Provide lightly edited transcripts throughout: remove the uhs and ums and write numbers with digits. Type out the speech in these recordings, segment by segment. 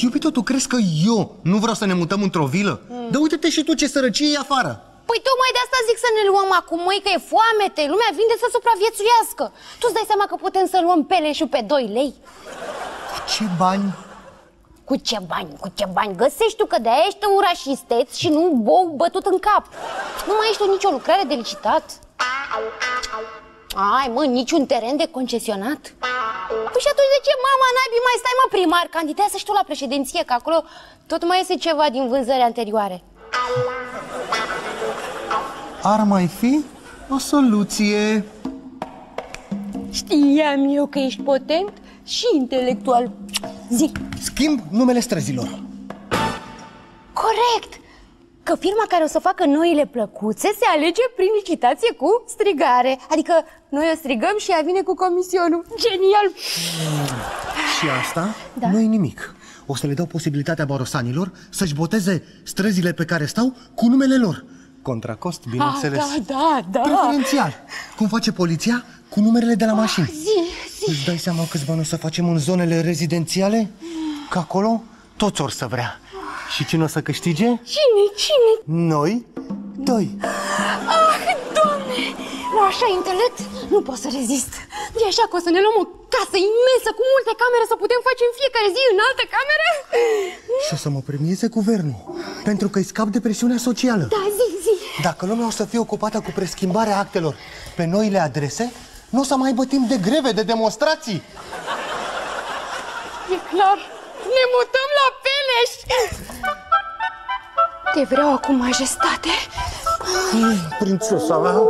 Iubito, tu crezi că eu nu vreau să ne mutăm într-o vilă? Dar uite-te și tu ce sărăcie e afară. Păi tocmai de asta zic să ne luăm acum, măi, că e foamete. Lumea vinde să supraviețuiască. Tu-ți dai seama că putem să luăm peleșul pe 2 lei? Cu ce bani? Cu ce bani? Cu ce bani? Găsești tu că de-aia ești ura și isteț și nu bou bătut în cap. Nu mai ești tu nicio lucrare de licitat. Ai, mă, niciun teren de concesionat. Păi și atunci de ce, mama naibii, mai stai, mă, primar? Candidează și tu la președinție, că acolo tot mai iese ceva din vânzări anterioare. Ar mai fi o soluție. Știam eu că ești potent și intelectual. Zic. Schimb numele străzilor. Corect! Că firma care o să facă noile plăcuțe se alege prin licitație cu strigare. Adică noi o strigăm și ea vine cu comisionul. Genial! Și asta nu-i nimic. O să le dau posibilitatea barosanilor să-și boteze străzile pe care stau cu numele lor. Contra cost, bineînțeles. Da. Preferențial. Cum face poliția cu numerele de la mașini. Zi. Îți dai seama câți bani o să facem în zonele rezidențiale? Că acolo toți or să vrea. Și cine o să câștige? Cine? Noi 2. Ah, Doamne! La așa intelect nu pot să rezist. E așa că o să ne luăm o casă imensă cu multe camere să putem face în fiecare zi în altă cameră. Și o să mă premieze guvernul, pentru că îi scap de presiunea socială. Da, zi. Dacă lumea o să fie ocupată cu preschimbarea actelor pe noile adrese, nu o să mai aibă timp de greve, de demonstrații. E clar, ne mutăm la Peleș. Te vreau acum, majestate. Prințesa mea.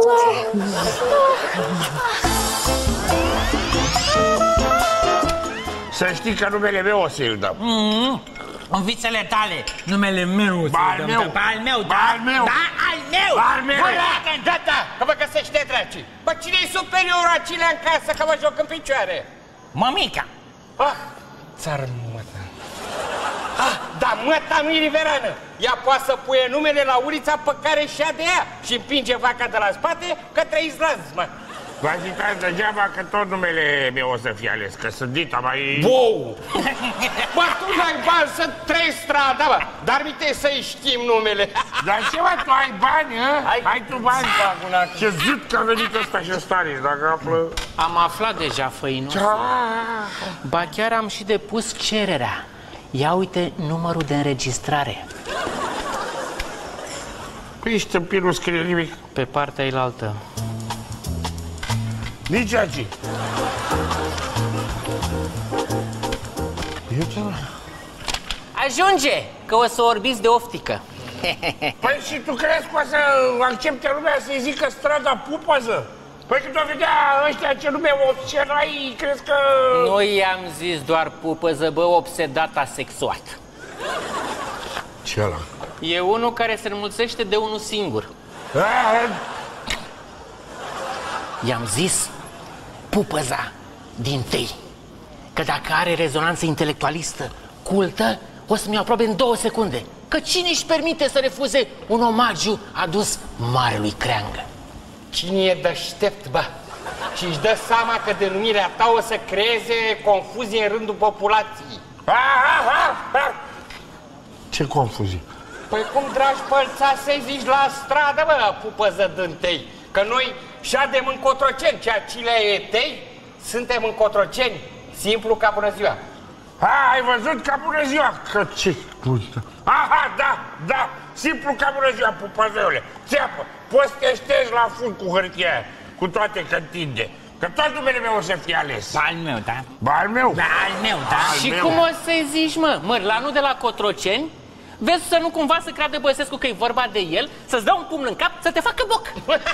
Să știi că numele meu o să-l dăm. În vițele tale, numele meu o să-l dăm. Al meu, da? Al meu. Da, al meu. Al meu. Gata, că vă găsește draci. Bă, cine-i superiorul acelea în casă, că vă joc în picioare? Mămica. Țară măta. Da, măta nu-i riverană. Ea poate să puie numele la ulița pe care și-a de ea și împinge vaca de la spate către izlaz, mă. Vă agitați degeaba că tot numele meu o să fie ales, că sunt dita mai... Bou! Bă, tu n-ai bani să treci strada, bă, dar uite să-i știm numele. Dar ce, mă, tu ai bani, hă? Ai tu bani? Ce zid că a venit ăsta și Stanis, dacă află... Am aflat deja, făinuț. Ba chiar am și depus cererea. Ia uite numărul de înregistrare. Păi ești tâmpit, nu scrie nimic. Pe partea ailaltă. Nici aici. Ajunge, că o să orbiți de oftică. Păi și tu crezi că o să accepte lumea să-i zică strada Pupăză? Păi când o vedea ăștia ce nume obserai, crezi că... Nu i-am zis doar pupăză, bă, obsedata sexuat. Ce ăla? E unul care se înmulțește de unul singur. I-am zis pupăza din tâi, că dacă are rezonanță intelectualistă cultă, o să mi-o aprobe în 2 secunde. Că cine își permite să refuze un omagiu adus marelui creangă? Cine e deștept, bă, și își dă seama că denumirea ta o să creeze confuzie în rândul populației. Ce confuzie? Păi cum, dragi pălțași, să-i zici la stradă, bă, pupăză dântei? Că noi șadem în Cotroceni, ceea cilea e tei, suntem în Cotroceni, simplu ca bună ziua. Ai văzut ca bună ziua? Că ce... Da, simplu ca bună ziua, pupăzăule. Țeapă, poți să te ștergi la fund cu hârtia aia, cu toate că întinde. Că tot numele meu o să fie ales. Al meu, da? Al meu? Da, al meu, da. Și cum o să-i zici, mă? Mărlanul de la Cotroceni? Vezi să nu cumva să creadă Băsescu că e vorba de el, să-ți dau un pumn în cap, să te facă boc.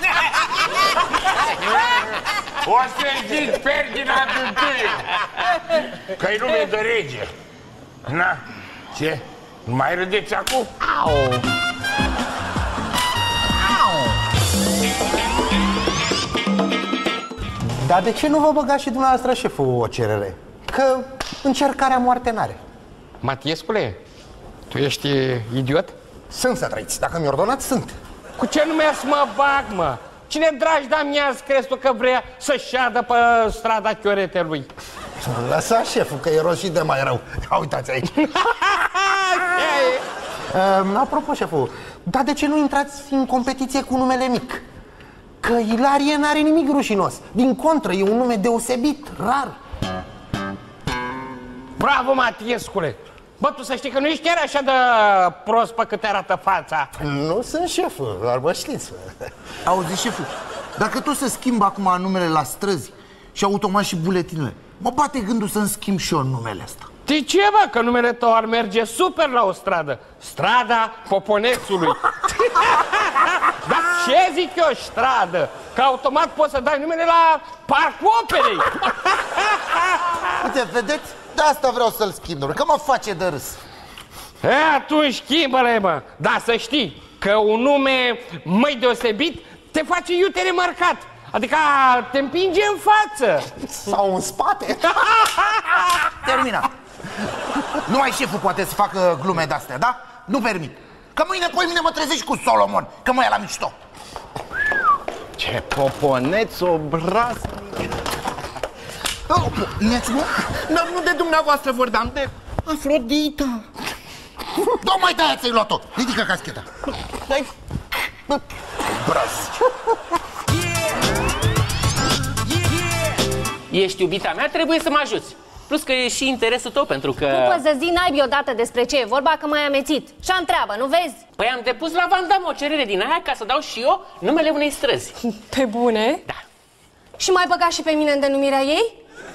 O să-i zici Ferdinand I, că-i nume de rege. Na, ce? Nu mai râdeți acum? Au! Dar de ce nu vă băgați și dumneavoastră, șeful, o cerere? Că încercarea moarte n-are. Matiescule, tu ești idiot? Sunt, să trăiți. Dacă mi-o ordonați, sunt. Cu ce nume să mă bag, mă? Cine dragi de-amiaz crezi tu că vrea să șadă pe strada Chioretelui? Lăsa, șeful, că e rost și de mai rău. Ia uitați aici. Apropo, șeful, dar de ce nu intrați în competiție cu numele mic? Că Ilarie n-are nimic rușinos. Din contră, e un nume deosebit, rar. Bravo, Matiescule! Bă, tu să știi că nu ești chiar așa de prost pe cât arată fața. Nu sunt șeful, doar mă știți. Auzi, șeful, dacă tot se schimbă acum numele la străzi și automat și buletinele, mă bate gândul să-mi schimb și eu numele ăsta. De ce, bă? Că numele tău ar merge super la o stradă. Strada Poponețului. Dar ce zic eu, stradă? Că automat poți să dai numele la Parcul Operei. Uite, vedeți? De asta vreau să-l schimb, că mă face de râs. Atunci schimbă-le, mă. Da, să știi că un nume mai deosebit te face iute remarcat. Adică te împinge în față. Sau în spate. Terminat. Numai șeful poate să facă glume de-astea, da? Nu permit. Că mâine mă trezești cu Solomon, că mă ia la mișto. Ce poponeț obraznic. Nețu, nu de dumneavoastră vorbeam, de Afrodita. Dom'le, de-aia ți-ai luat-o. Ridică cascheta. Ești iubita mea, trebuie să mă ajuți. Plus că e și interesul tău, pentru că... Nu poți să zi naibii odată despre ce e vorba, că m-ai amețit. Și am treabă, nu vezi? Păi am depus la Van Damme o cerere din aia ca să dau și eu numele unei străzi. Pe bune? Da. Și m-ai băgat și pe mine în denumirea ei?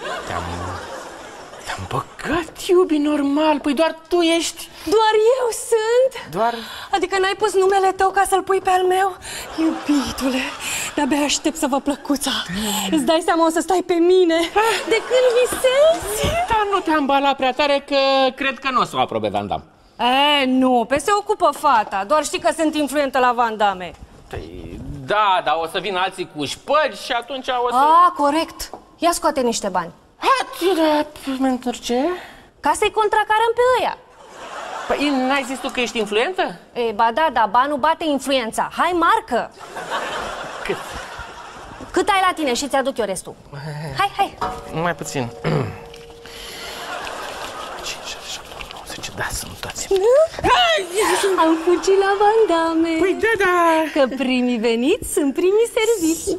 Te-am băgat, iubi, normal. Păi doar tu ești. Doar eu sunt? Doar... Adică n-ai pus numele tău ca să-l pui pe al meu? Iubitule, de-abia aștept să vă plăcuța. Îți dai seama, o să stai pe mine de când visezi? Dar nu te-am balat prea tare, că cred că nu o să o aprobe Van Damme. Nu, pe se ocupă fata. Doar știi că sunt influentă la Van Damme. Da, dar o să vină alții cu șpăgi și atunci o să... Corect. Ia scoate niște bani. Pentru ce? Ca să-i contracarăm pe ăia. Păi n-ai zis tu că ești influentă? Ba da, dar banul bate influența. Hai, marcă! Cât? Cât ai la tine și ți-aduc eu restul. Hai. Mai puțin. 5, 6, 7, 8, 9, 10, da, sunt toți. Am fugit la Van Damme. Păi da. Că primii veniți sunt primii serviți.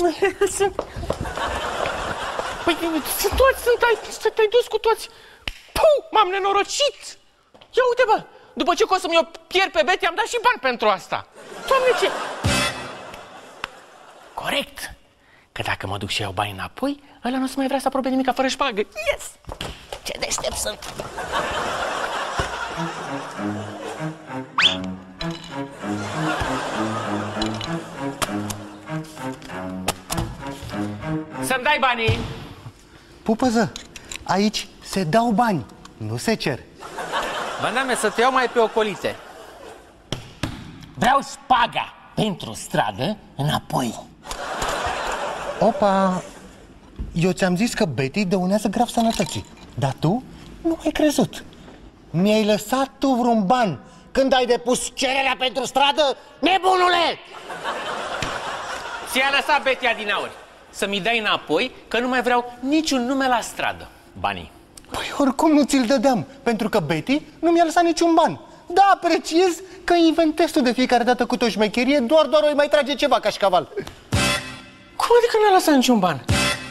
Păi sunt toți, te-ai dus cu toți. Puh, m-am nenorocit. Ia uite, bă, după ce o să mi-o pierd pe Betty, am dat și bani pentru asta. Doamne, ce... Corect. Că dacă mă duc și iau bani înapoi, ăla nu o să mai vrea să aprobe nimica fără șpagă. Yes! Ce deștept sunt. Să-mi dai banii. Pupăză, aici se dau bani, nu se cer. Van Damme, să te iau mai pe ocolite. Vreau șpaga pentru stradă înapoi. Opa, eu ți-am zis că Betty dăunează grav sănătății, dar tu nu ai crezut. Mi-ai lăsat tu vreun ban când ai depus cererea pentru stradă, nebunule! Ți-a lăsat Betty adinauri să-mi dai înapoi, că nu mai vreau niciun nume la stradă. Banii. Păi oricum nu ți-l dădeam, pentru că Betty nu mi-a lăsat niciun ban. Da, apreciez că inventezi tu de fiecare dată cu o șmecherie, doar îi mai trage ceva cașcaval. Cum adică nu a lăsat niciun ban?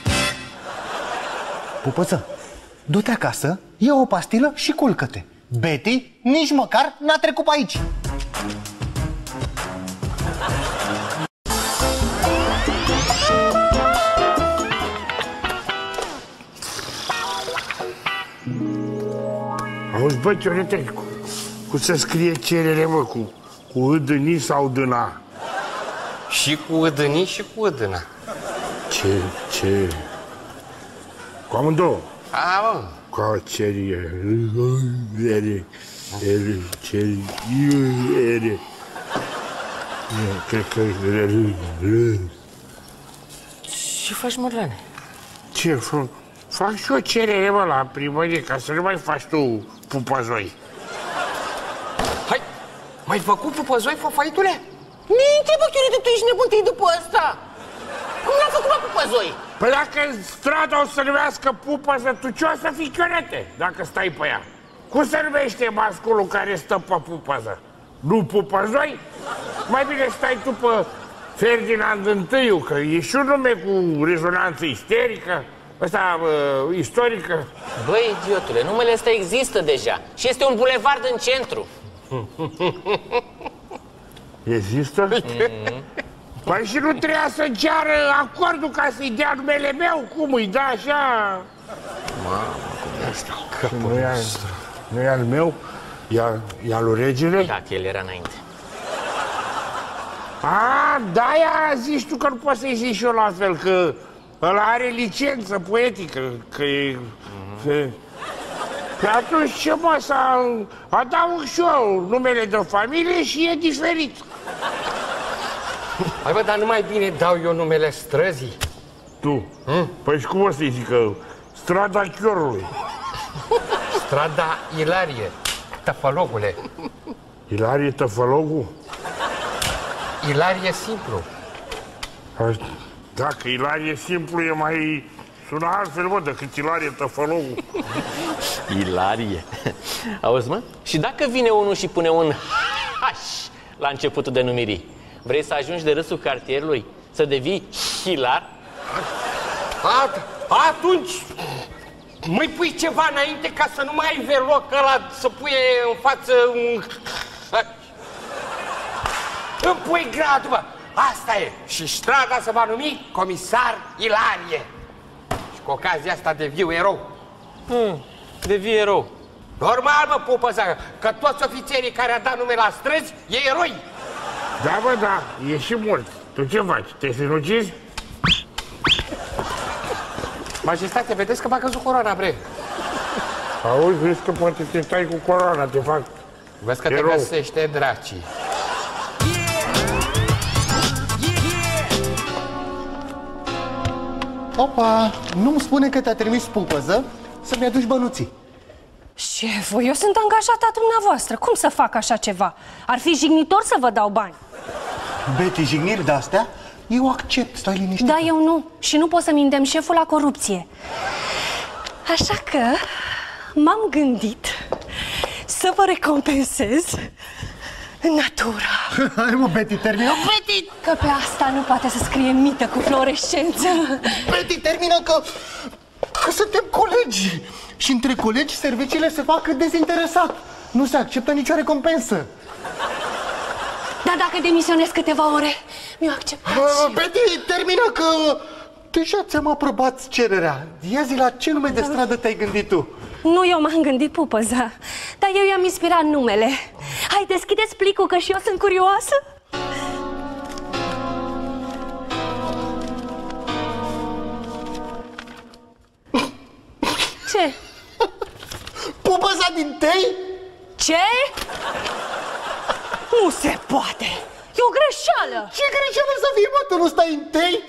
Pupăță, du-te acasă, ia o pastilă și culcă-te. Betty nici măcar n-a trecut pe aici. Auzi, bă, Chiorete, cum se scrie cerere, mă, cu îdâni sau dâna? Și cu îdâni și cu îdâna. Ce? Cu amândouă? Mă. Ca cerere. Cred că... Ce faci, Mărlane? Ce fac? Fac și o cerere, mă, la primărie, ca să nu mai faci tu pupăzoi. Hai, mai făcut pupăzoi, făfăitule? Minte, bă, Chiorete, tu ești nebun, te-ai după ăsta. Cum l-a făcut, bă, pupăzoi? Păi dacă strada o să numească pupăză, tu ce o să fii, Chiorete, dacă stai pe ea? Cum se numește masculul care stă pe pupăză? Nu pupăzoi? Mai bine stai tu pe Ferdinand I, că e și un nume cu rezonanță isterică, istorică. Băi, idiotule, numele ăsta există deja și este un bulevard în centru. Există? Păi și nu trebuia să ceară acordul ca să-i dea numele meu? Cum îi da așa? Mamă, nu e al meu? E al lui regele? Da, că el era înainte. A, de-aia zici tu că nu poți să-i zici și eu la fel, că ăla are licență poetică, că e... Pe atunci ce mă, să adaug și eu numele de familie și e diferit. Hai bă, dar nu mai bine dau eu numele străzii? Tu? Păi și cum o să-i zică? Strada Chiorului. Strada Ilarie, Tăfălogule. Ilarie Tăfălogul? Ilarie simplu. Dacă Ilarie simplu e mai... sună altfel, mă, decât Ilarie Tăfălogul. Ilarie. Auzi, mă? Și dacă vine unul și pune un H la începutul denumirii, vrei să ajungi de râsul cartierului? Să devii hilar? Atunci mai pui ceva înainte ca să nu mai ai veloc ăla să pui în față un... Îmi pui gradul, bă! Asta e! Și strada se va numi Comisar Ilarie. Și cu ocazia asta deviu erou. Devii erou. Normal, mă, pupăza, că toți ofițerii care au dat nume la străzi e eroi. Da, bă, da, e și mult. Tu ce faci? Te sinucizi? Majestate, vedeți că m-a căzut coroana, bre. Auzi, vezi că poate te tai cu coroana, te fac vezi că erou. te găsește dracii. Opa, nu-mi spune că te-a trimis pupăză să-mi aduci bănuții. Șeful, eu sunt angajata dumneavoastră. Cum să fac așa ceva? Ar fi jignitor să vă dau bani. Betty, jigniri de-astea, eu accept, stai liniștit. Da, eu nu. Și nu pot să-mi îndemn șeful la corupție. Așa că m-am gândit să vă recompensez în natură. Hai mă, Betty, termină. Betty! Că pe asta nu poate să scrie mită cu fluorescență. Betty, termină că suntem colegi. Și între colegi serviciile se fac dezinteresat. Nu se acceptă nicio recompensă. Dar dacă demisionez câteva ore, mi-o acceptați. Betty, termină că deja ți-am aprobat cererea. Ia zi la ce nume de stradă te-ai gândit tu? Nu eu m-am gândit, pupăza, dar eu i-am inspirat numele. Hai, deschideți plicul, că și eu sunt curioasă. Ce? Pupăza din Tei? Ce? Nu se poate! E o greșeală! Ce greșeală să fie, mă? Tu nu stai în Tei?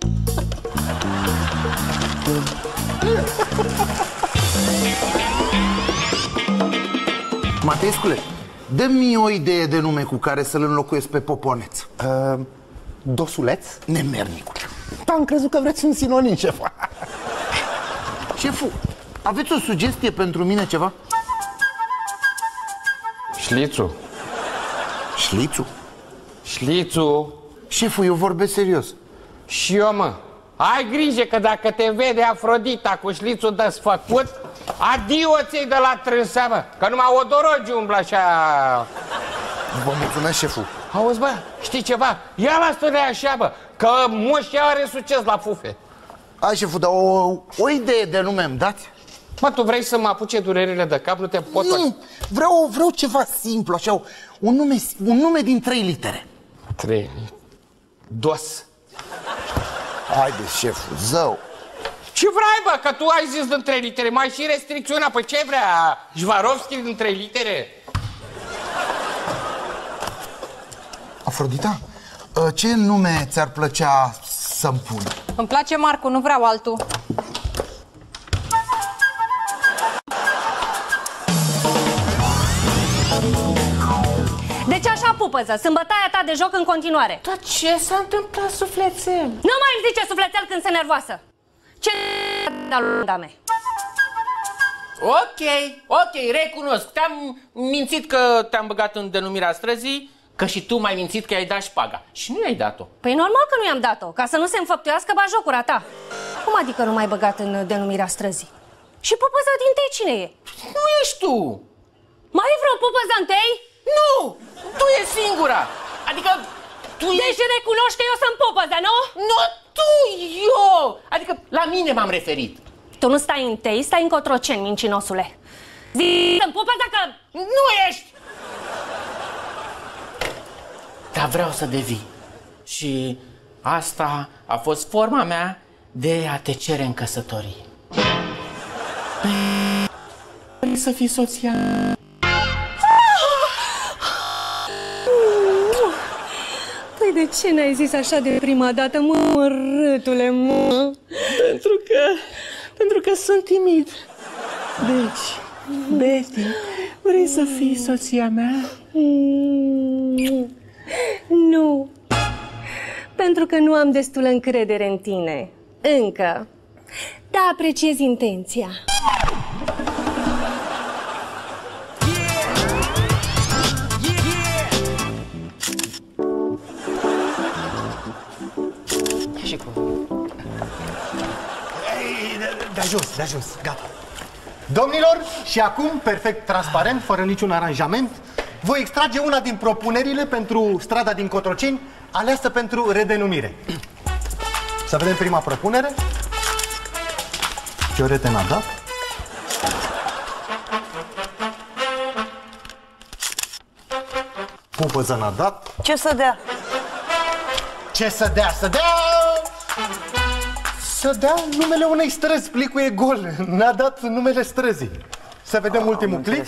Mateescule, dă-mi o idee de nume cu care să-l înlocuiesc pe Poponeț. Dosuleț? Nemernicule. Am crezut că vreți un sinonim, șefa. Șeful, aveți o sugestie pentru mine ceva? Șlițu. Șlițu? Șlițu. Șeful, eu vorbesc serios. Și eu, mă. Ai grijă că dacă te vede Afrodita cu șlițul desfăcut, adio ți-ai de la trânsa, mă. Că numai odorogi umblă așa. Vă mulțumesc, șeful. Auzi, bă, știi ceva? Ia la stăne așa, bă, că moșia are succes la fufe. Hai, șeful, dar o idee de nume îmi dați? Mă, tu vrei să mă apuce durerile de cap? Nu te pot... Nu, vreau ceva simplu, așa, un nume din 3 litere. 3. Dos. Haideți, șeful, zău. Ce vrei, bă, că tu ai zis din 3 litere, mai și restricțiunea, păi ce vrea? Jvarovski din 3 litere? Afrodita, ce nume ți-ar plăcea să-mi pun? Îmi place Marcu, nu vreau altul. Deci așa, pupăză, sunt bătaia ta de joc în continuare. Dar ce s-a întâmplat, suflețel? Nu mai îmi zice sufletel când sunt nervoasă. Ce da lui dame? Ok, recunosc. Te-am mințit că te-am băgat în denumirea străzii, că și tu m-ai mințit că i-ai dat șpaga. Și nu i-ai dat-o. Păi normal că nu i-am dat-o, ca să nu se înfăptuiască bajocura ta. Cum adică nu m-ai băgat în denumirea străzii? Și pupăza din tei cine e? Nu ești tu. Mai e vreo pupăza în tei? Nu! Tu ești singura! Adică tu Deci recunoști că eu sunt pupăza, nu? Nu, tu, eu! Adică la mine m-am referit. Tu nu stai în tei, stai în Cotroceni, mincinosule. Zi, sunt pupăza că nu ești! Dar vreau să devii. Și asta a fost forma mea de a te cere în căsătorie. Vrei să fii soția? Păi de ce n-ai zis așa de prima dată, mă, râtule, mă? Pentru că sunt timid. Deci, Betty, vrei să fii soția mea? Nu. Pentru că nu am destulă încredere în tine. Încă. Dar apreciez intenția. De ajuns, gata. Domnilor, și acum, perfect transparent, fără niciun aranjament, voi extrage una din propunerile pentru strada din Cotroceni, aleasă pentru redenumire. Să vedem prima propunere. Chiorete n-a dat. Pupăză n-a dat. Ce să dea? Ce să dea? Să dea... Să dea numele unei străzi. Plicul e gol. N-a dat numele străzii. Să vedem ultimul plic.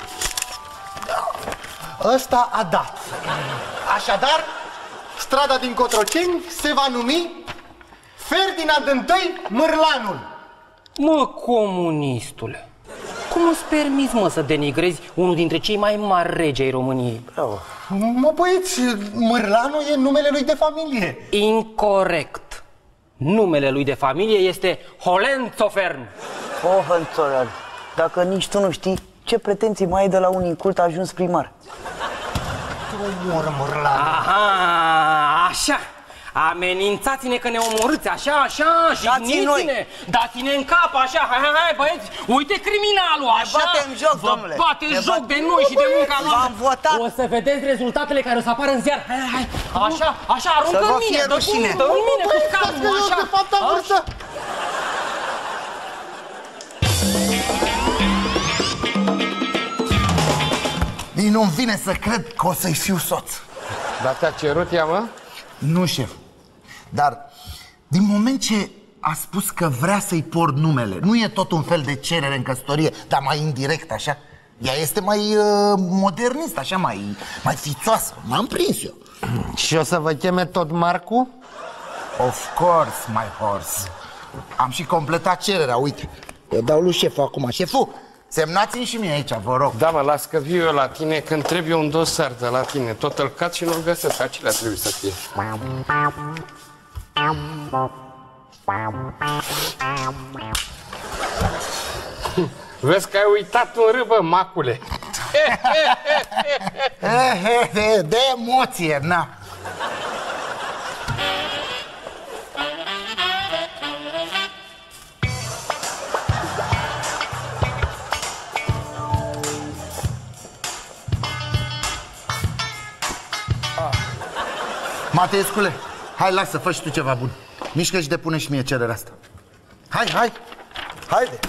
Ăsta a dat. Așadar, strada din Cotroceni se va numi Ferdinand I Mârlanul. Mă, comunistule, cum îți permiți, mă, să denigrezi unul dintre cei mai mari regi ai României? Bravo. Mă, băieți, Mârlanul e numele lui de familie. Incorect. Numele lui de familie este Hohenzollern. Hohenzollern. Dacă nici tu nu știi, ce pretenții mai ai de la un incult ajuns primar? Omoră Mârlanul. Aha, așa. Amenințați-ne că ne omorâți, așa, jigniți-ne, dați-ne în cap, așa, hai, băieți, uite criminalul, așa. Ne batem joc, domnule. Bate joc de noi și de munca noastră. V-am votat. O să vedeți rezultatele care o să apară în ziar. Hai, așa, aruncă în mine, dă în mine cu scaunul, așa. De fapt am vrut să... Nu-mi vine să cred că o să-i fiu soț. Dar te-a cerut ea, mă? Nu, șef. Dar din moment ce a spus că vrea să-i port numele, nu e tot un fel de cerere în căsătorie, dar mai indirect, așa? Ea este mai modernist, așa, mai fițoasă. M-am prins eu. Și o să vă cheme tot Marcu? Of course, my horse. Am și completat cererea, uite. Eu dau lui șeful acum. Șeful, semnați-mi și mie aici, vă rog. Da, mă, las că viu eu la tine când trebuie un dosar de la tine. Tot îl cat și nu-l găsesc. Acelea trebuie să fie. Vezi că ai uitat un râbă, macule. De emoție, na. Mateescule, hai, lasă, fă și tu ceva bun. Mișcă și depune și mie cererea asta. Hai, haide.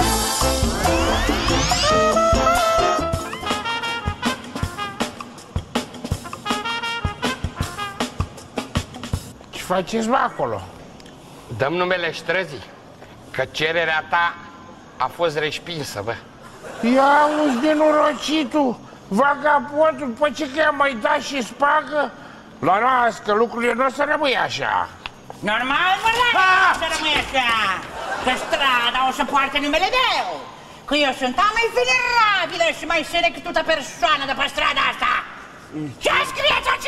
Ce faceți, mă, acolo? Dăm numele străzii, că cererea ta a fost respinsă, bă. Ia uzi de norocitul, vagabondul, după ce că i-a mai dat și spagă, la nas, că lucrurile nu o să rămâie așa. Normal, mă, să rămâi așa. Că strada o să poarte numele meu. Că eu sunt a mai venerabilă și mai selectută persoană de pe strada asta. Ce scrieți acelea?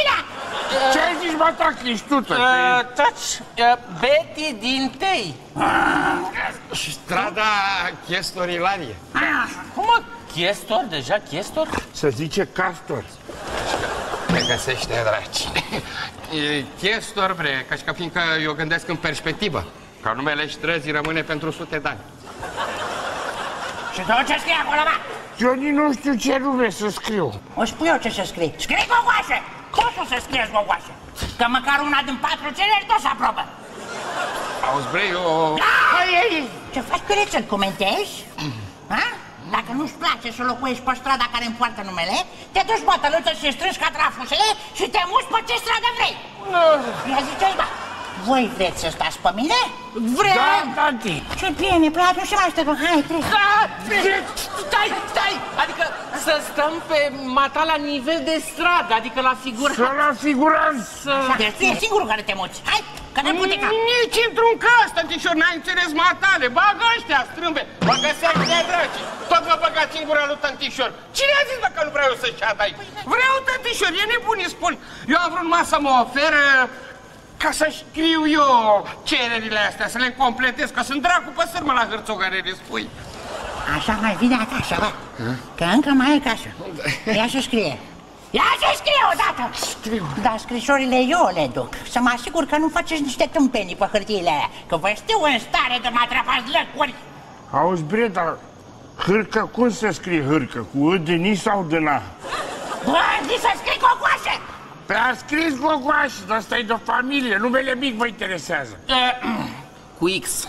Ce ai zis, mă, tac, ești tu, Taci, Betty din Tei. Și strada Chestor Ilarie. Cum mă? Chestor? Deja Chestor? Se zice Castor. Me găsește, dragi. Chestor, bre, ca fiindcă eu gândesc în perspectivă. Ca numele străzii rămâne pentru sute de ani. Și tu ce scrie acolo, mă? Eu nici nu știu ce nume să scriu. O spun eu ce să scrii. Scrii Gogoașe! Cum să scrieți Gogoașe? Că măcar una din 4 cereri tot se aprobă. Auzi, bre, eu... Ce faci, Piureț, îl comentezi? Ha? Dacă nu-ți place să locuiești pe strada care îmi poartă numele, te duci bătăluță și strângi ca trafusele și te muți pe ce stradă vrei. Ia ziceți, bă, voi vreți să stați pe mine? Vrem! Da, tanti! Ce bine, păi atunci ce mai stăm? Hai, treci! Stai! Adică să stăm pe mata la nivel de stradă, adică la figuranță. Să la figuranță! Deci e singurul care te muți. Hai, că ne pute cap! Nici într-un caz, tăntișor, n-ai înțeles matale. Bagă ăștia, strâmbe, bagă seactea, dragi. Tot vă băgați în gura lui tăntișor. Cine a zis, bă, că nu vreau să ceadă aici? Vreau, tăntișor, e nebun, îi spun. Eu am vrut numai să mă ofer ca să scriu eu cererile astea, să le completez, că sunt dracu păsări, mă, la hârțogărele, spui. Așa mai vine acasă, bă, că încă mai e acasă. Ia să scrie. Ia să scrie odată! Scriu. Dar scrisorile eu le duc. Să mă asigur că nu faceți niște tâmpenii pe hârtiile alea. Că vă știu în stare de mă atrapați lăcuri. Auzi, bre, dar hârcă, cum se scrie hârcă? Cu D de ni sau de na? Bă, zici să scrii Gogoașe! Pe a scris Gogoașe, dar ăsta e de familie, numele mic vă interesează. Cu X.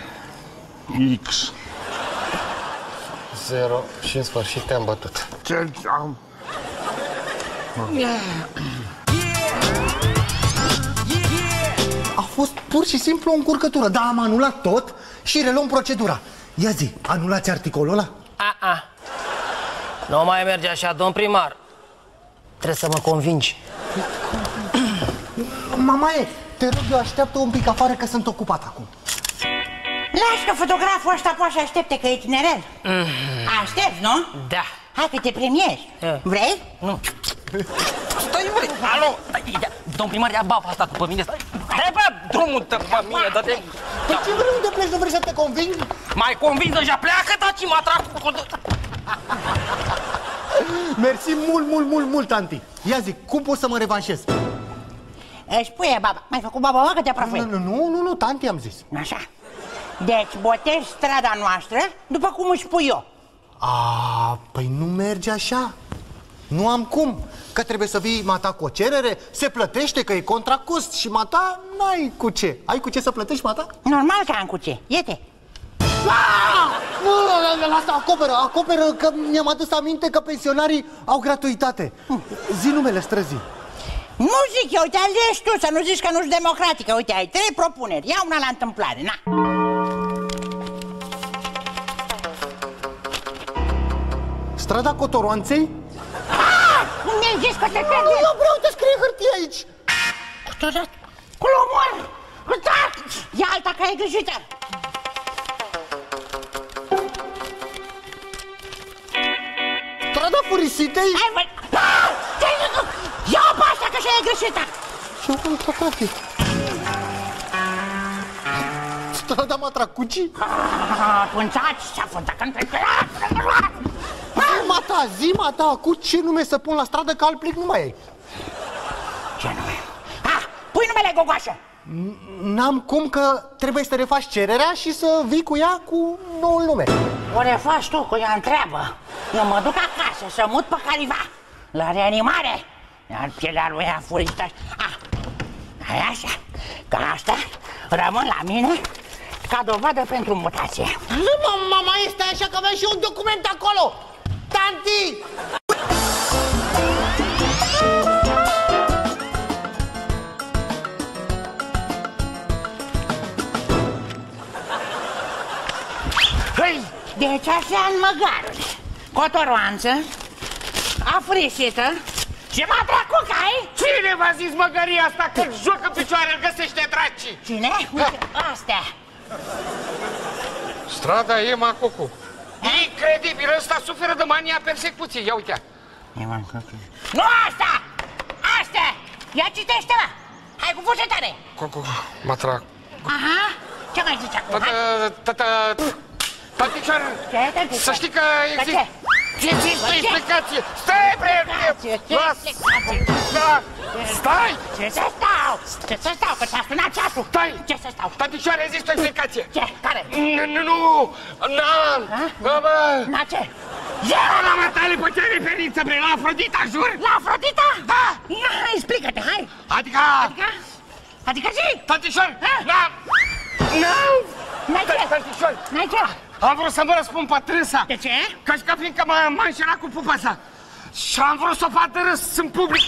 X. 0 și în sfârșit te-am bătut. Ce am... A fost pur și simplu o încurcătură, dar am anulat tot și reluăm procedura. Ia zi, anulați articolul ăla? Nu mai merge așa, domn primar. Trebuie să mă convingi. Mamaie, te rog, eu așteaptă un pic afară că sunt ocupat acum. Lași că fotograful ăsta poate să aștepte că e tinerel. Aștepți, nu? Da. Hai că te premiezi. Vrei? Nu. Stai, băi, alo! Domn primar, ia bapa asta cu pe mine. Hai, bă, drumul tău pe mine, dă-te... Păi ce vrei, unde pleci, nu vrei să te conving? Mai convins deja, pleacă, taci, mă atrag cu... Mersi mult, tanti. Ia zi, cum pot să mă revanșez? Își puie baba. Mai făcut baba, mă, că te prafui. Nu, tanti am zis. Așa. Deci botezi strada noastră după cum își pui eu. Păi nu merge așa. Nu am cum. Că trebuie să vii mata cu o cerere, se plătește că e contra cost și mata n-ai cu ce. Ai cu ce să plătești mata? Normal că am cu ce. Iete. Nu, asta acoperă că mi-am adus aminte că pensionarii au gratuitate. Zi numele străzii. Nu zic eu, uite, alegi tu, să nu zici că nu-s democratică. Uite, ai 3 propuneri, ia una la întâmplare, na. Strada Cotoroanței? Cum mi-ai zis că te pierde? Eu vreau să scrie hârtie aici. Culomor! Ia alta că e greșită. Strada Furisitei? Hai, bă! Ia-o pe asta că și e greșită. Și eu fotografie. Strada Matracucii? Punțați, s-a fundat între... Mata, zi, mata, cu ce nume să pun la stradă, că alt plic nu mai ai. Ce nume? Pui numele Gogoașă. N-am cum, că trebuie să refaci cererea și să vii cu ea cu noul nume. O refaci tu, cu ea întreabă. Eu mă duc acasă să mut pe careva la reanimare. Iar pielea lui a furită. Hai așa, că asta rămân la mine ca dovadă pentru mutație. Mama, este așa că aveam și un document acolo. Tanti! Deci așa în măgaruri. Cotoroanță, afrisită și matracucai. Cine v-a zis măgăria asta că jocă picioare, îl găsește draci? Cine? Uite, astea. Strada Ema Cocu. Incredibil, ăsta suferă de mania persecuției, ia uite. Nu asta! Astea! Ia citește, mă! Hai cu voce tare! Mă trag. Aha! Ce mai zici acum? Tătișoară, să știi că există explicație. Stai, prietene! Stai! Ce să stau? Ce să stau? Că ți-a sunat ceasul! Stai! Ce să stau? Tătișoară, există o explicație. Ce? Care? Nu! Na ce? La matale pe ce referiți, bre? La Afrodita, jur! La Afrodita? Da! Na, explică-te, hai! Adică... Adică zi! Tătișoară! N-ai ce? Tătișoară! N-ai ce? Am vrut să mă răspund pe trânsa. De ce? Că fiindcă m-a înșelat cu pupa sa. Și am vrut să o fac de râs în public.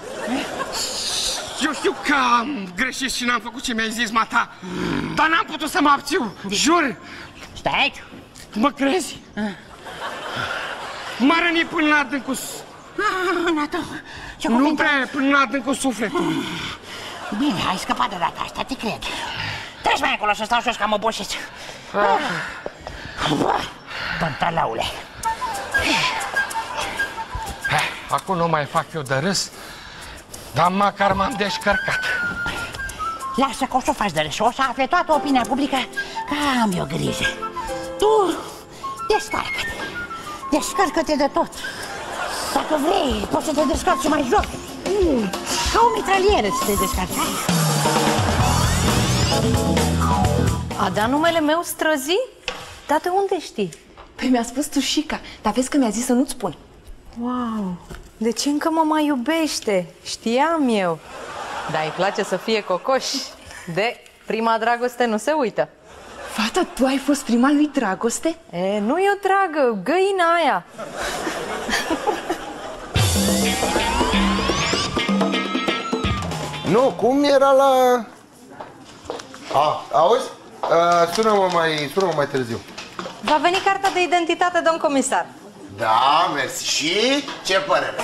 Eu știu că am greșit și n-am făcut ce mi-ai zis, mata. Dar n-am putut să mă abțiu, jur. Stai aici. Mă crezi? M-a rănit până la adâncul... Nu prea, până la adâncul sufletului. Bine, ai scăpat de data asta, te cred. Treci mai acolo să stau jos că am obosit. Pantalaule. Acum nu mai fac eu de râs, dar măcar m-am descărcat. Lasă că o să o faci de râs, o să afle toată opinia publică că am eu grijă. Tu descarcă-te. Descarcă-te de tot. Dacă vrei, poți să te descarci mai jos. Ca o mitralieră să te descarci. A dat numele meu Străzi? Dar de unde știi? Păi mi-a spus Tușica, dar vezi că mi-a zis să nu-ți spun. Wow, deci încă mă mai iubește. Știam eu. Dar îi place să fie cocoș. De prima dragoste nu se uită. Fata, tu ai fost prima lui Dragoste? E, nu e o dragă, găina aia. Nu, cum era la... Auzi? Sună-mă mai târziu. Va veni cartea de identitate, domn comisar. Da, mersi. Și ce părere?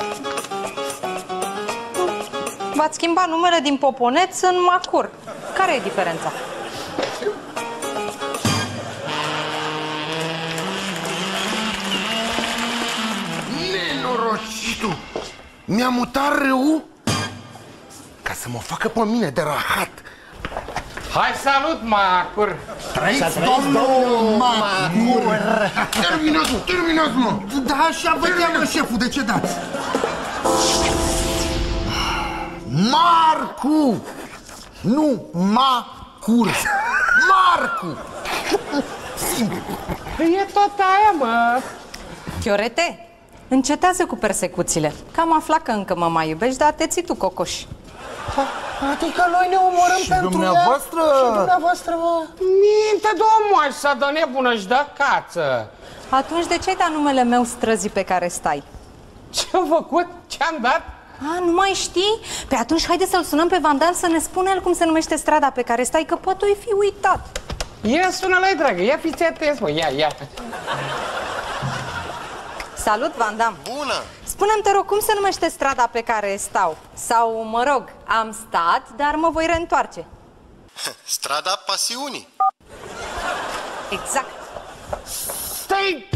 V-ați schimbat numele din Poponeț în Macur. Care e diferența? Nenorocitul! Mi-a mutat râul ca să mă facă pe mine de rahat. Hai, salut, Macur! Trăiți, domnul Macur! Terminați, mă! Da, așa vedea, mă, șeful, de ce dați? Marcu! Nu, Macur! Marcu! Simplu. E tot aia, mă! Chiorete, încetează cu persecuțiile. Că am aflat că încă mă mai iubești, dar te ții tu, cocoș. Adică noi ne omorăm Și pentru dumneavoastră? ea? Și dumneavoastră, mă? Minte, domnul, să dă nebună și dă cață! Atunci de ce-ai dat numele meu Străzi pe care stai? Ce-am făcut? Ce-am dat? A, nu mai știi? Pe atunci haide să-l sunăm pe Vandal să ne spună el cum se numește strada pe care stai, că poate o-i fi uitat. Ia, sună-l-ai, dragă, ia fiți atenți, mă, ia. Salut, Vandam! Bună! Spune-mi, te rog, cum se numește strada pe care stau? Sau, mă rog, am stat, dar mă voi reîntoarce. Strada Pasiunii. Exact. Stai!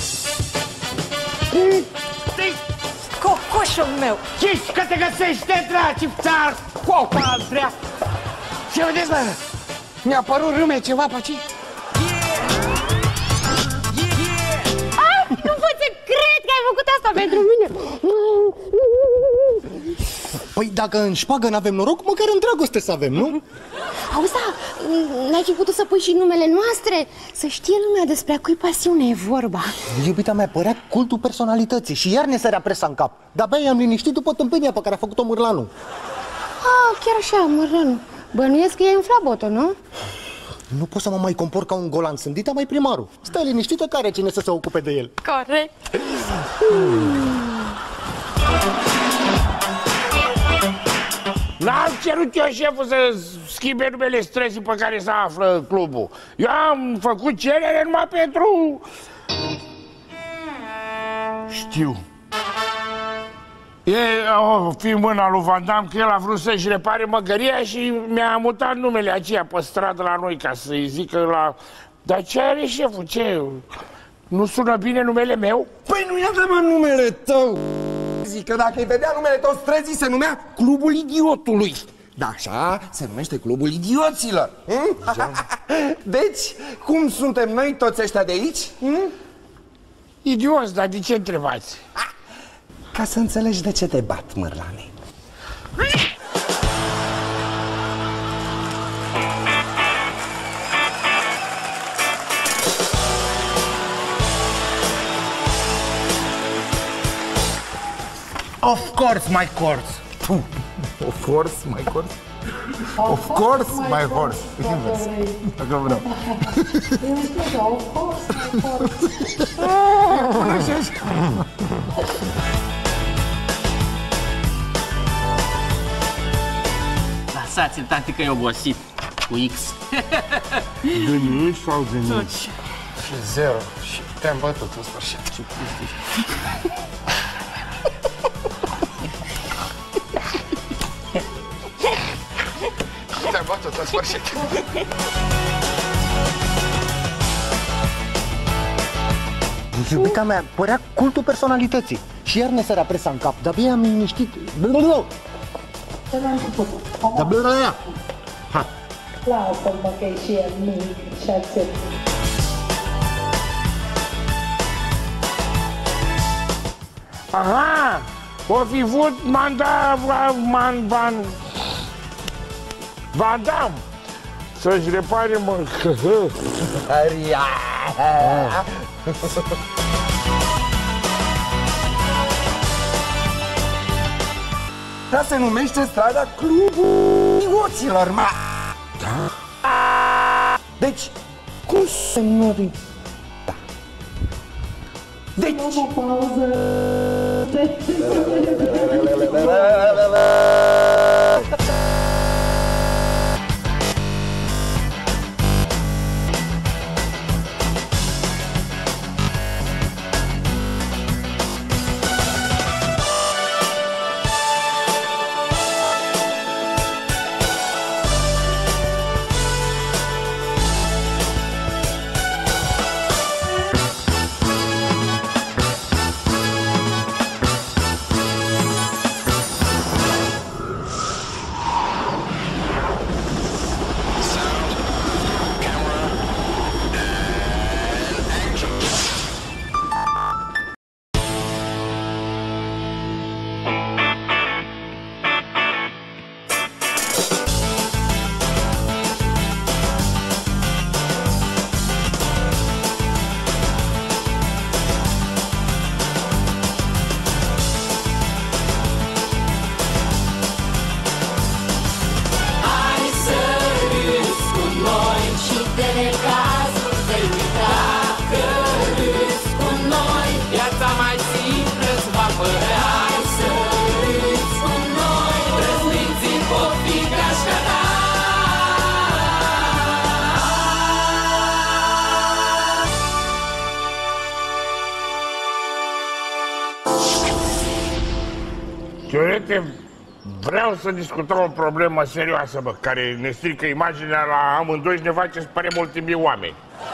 Cocoșul meu! Zici că te găsește, draci, țar, copa al prea! Ce vedeți, bă? Mi-a părut râme ceva pe aici? Nu pot să cred că ai făcut asta pentru mine! Păi dacă în șpagă n-avem noroc, măcar în dragoste să avem, nu? Auzi, da, n-ai fi putut să pui și numele noastre? Să știe lumea despre a cui pasiune e vorba. Iubita mea, părea cultul personalității și iar ne sărea presa în cap. De-abia i-am liniștit după tâmpenia pe care a făcut-o Mârlanu. Ah, chiar așa, Mărlanu. Bănuiesc că e în flabotă, nu? Nu pot să mă mai compor ca un golan, sunt dita mai primarul. Stai liniștită, care cine să se ocupe de el. Corect. N-am cerut eu, șeful, să schimbe numele străzii pe care se află clubul. Eu am făcut cerere numai pentru... Știu. Fi mâna lui Van Damme, că el a vrut să-și repare măgăria și mi-a mutat numele aceea pe stradă la noi, ca să-i zică la... Dar ce are, șeful, ce? Nu sună bine numele meu? Păi nu i-a dat, mă, numele tău! zic că dacă îi vedea numele tot străzii, se numea Clubul Idiotului. Da, așa se numește Clubul Idioților. Deci, cum suntem noi toți ăștia de aici? Idioți, dar de ce întrebați? Ca să înțelegi de ce te bat, Mărlane. Of course, my course. Of course, my course. Of course, my horse. Invers. Dacă vreau. Of course, my horse. Lăsați-l, tati, că e obosit. Cu X. Gâni sau gâni? Și 0. Și te-am bătut în sfârșit. Te-am bătut în sfârșit. Iubita mea, părea cultul personalității. Și iar ne sărea presa în cap, dar bine am liniștit. Ha. Lasă-mă că e și el mic și atât. Aha! O fi vrut Van Damme să-și repare, mă. Asta se numește strada Clubul Idioților, mă. Deci, cum se numește? Da. Deci... Chiorete, vreau să discutăm o problemă serioasă, bă, care ne strică imaginea la amândoi și ne face să părem ultimii oameni.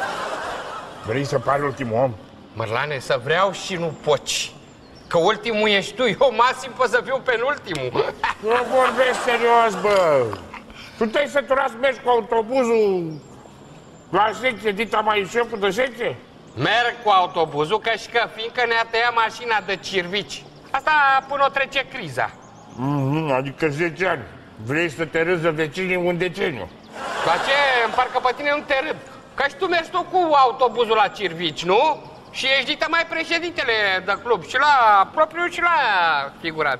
Vrei să pari ultimul om? Mărlane, să vreau și nu poți. Că ultimul ești tu, eu maxim pot să fiu penultimul. Nu vorbesc serios, bă. Tu te-ai săturat să mergi cu autobuzul la secție, dita mai șeful de secție? Merg cu autobuzul, că și că fiindcă ne-a tăiat mașina de cirvici. Asta până o trece criza. Adică 10 ani. Vrei să te râzi de vecinii un deceniu. La ce? Parcă pe tine nu te râd. Că și tu mergi tot cu autobuzul la cirvici, nu? Și ești dita mai președintele de club. Și la propriu și la figurat.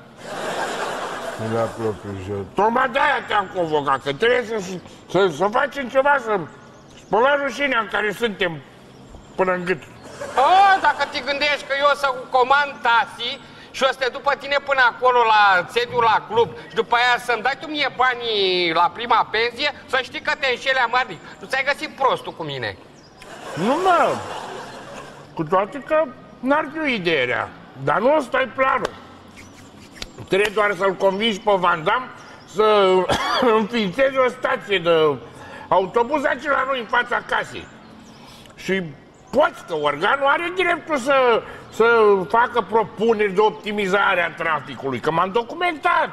La propriu și... Tocmai de-aia te-am convocat, că trebuie să facem ceva, să spălăm rușinea în care suntem până în gât. Dacă te gândești că eu o să comand taxi și o să te duc pe tine până acolo la sediul la club și după aia să-mi dai tu mie banii la prima pensie, să știi că te înșeli amarnic. Tu ți-ai găsit prostul cu mine. Nu, mă, cu toate că n-ar fi o idee rea, dar nu ăsta e planul. Trebuie doar să-l convingi pe Van Damme să înființeze o stație de autobuz aici la noi în fața casei. Și poți, că organul are dreptul să facă propuneri de optimizare a traficului, că m-am documentat.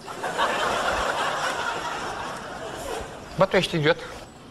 Bă, tu ești idiot?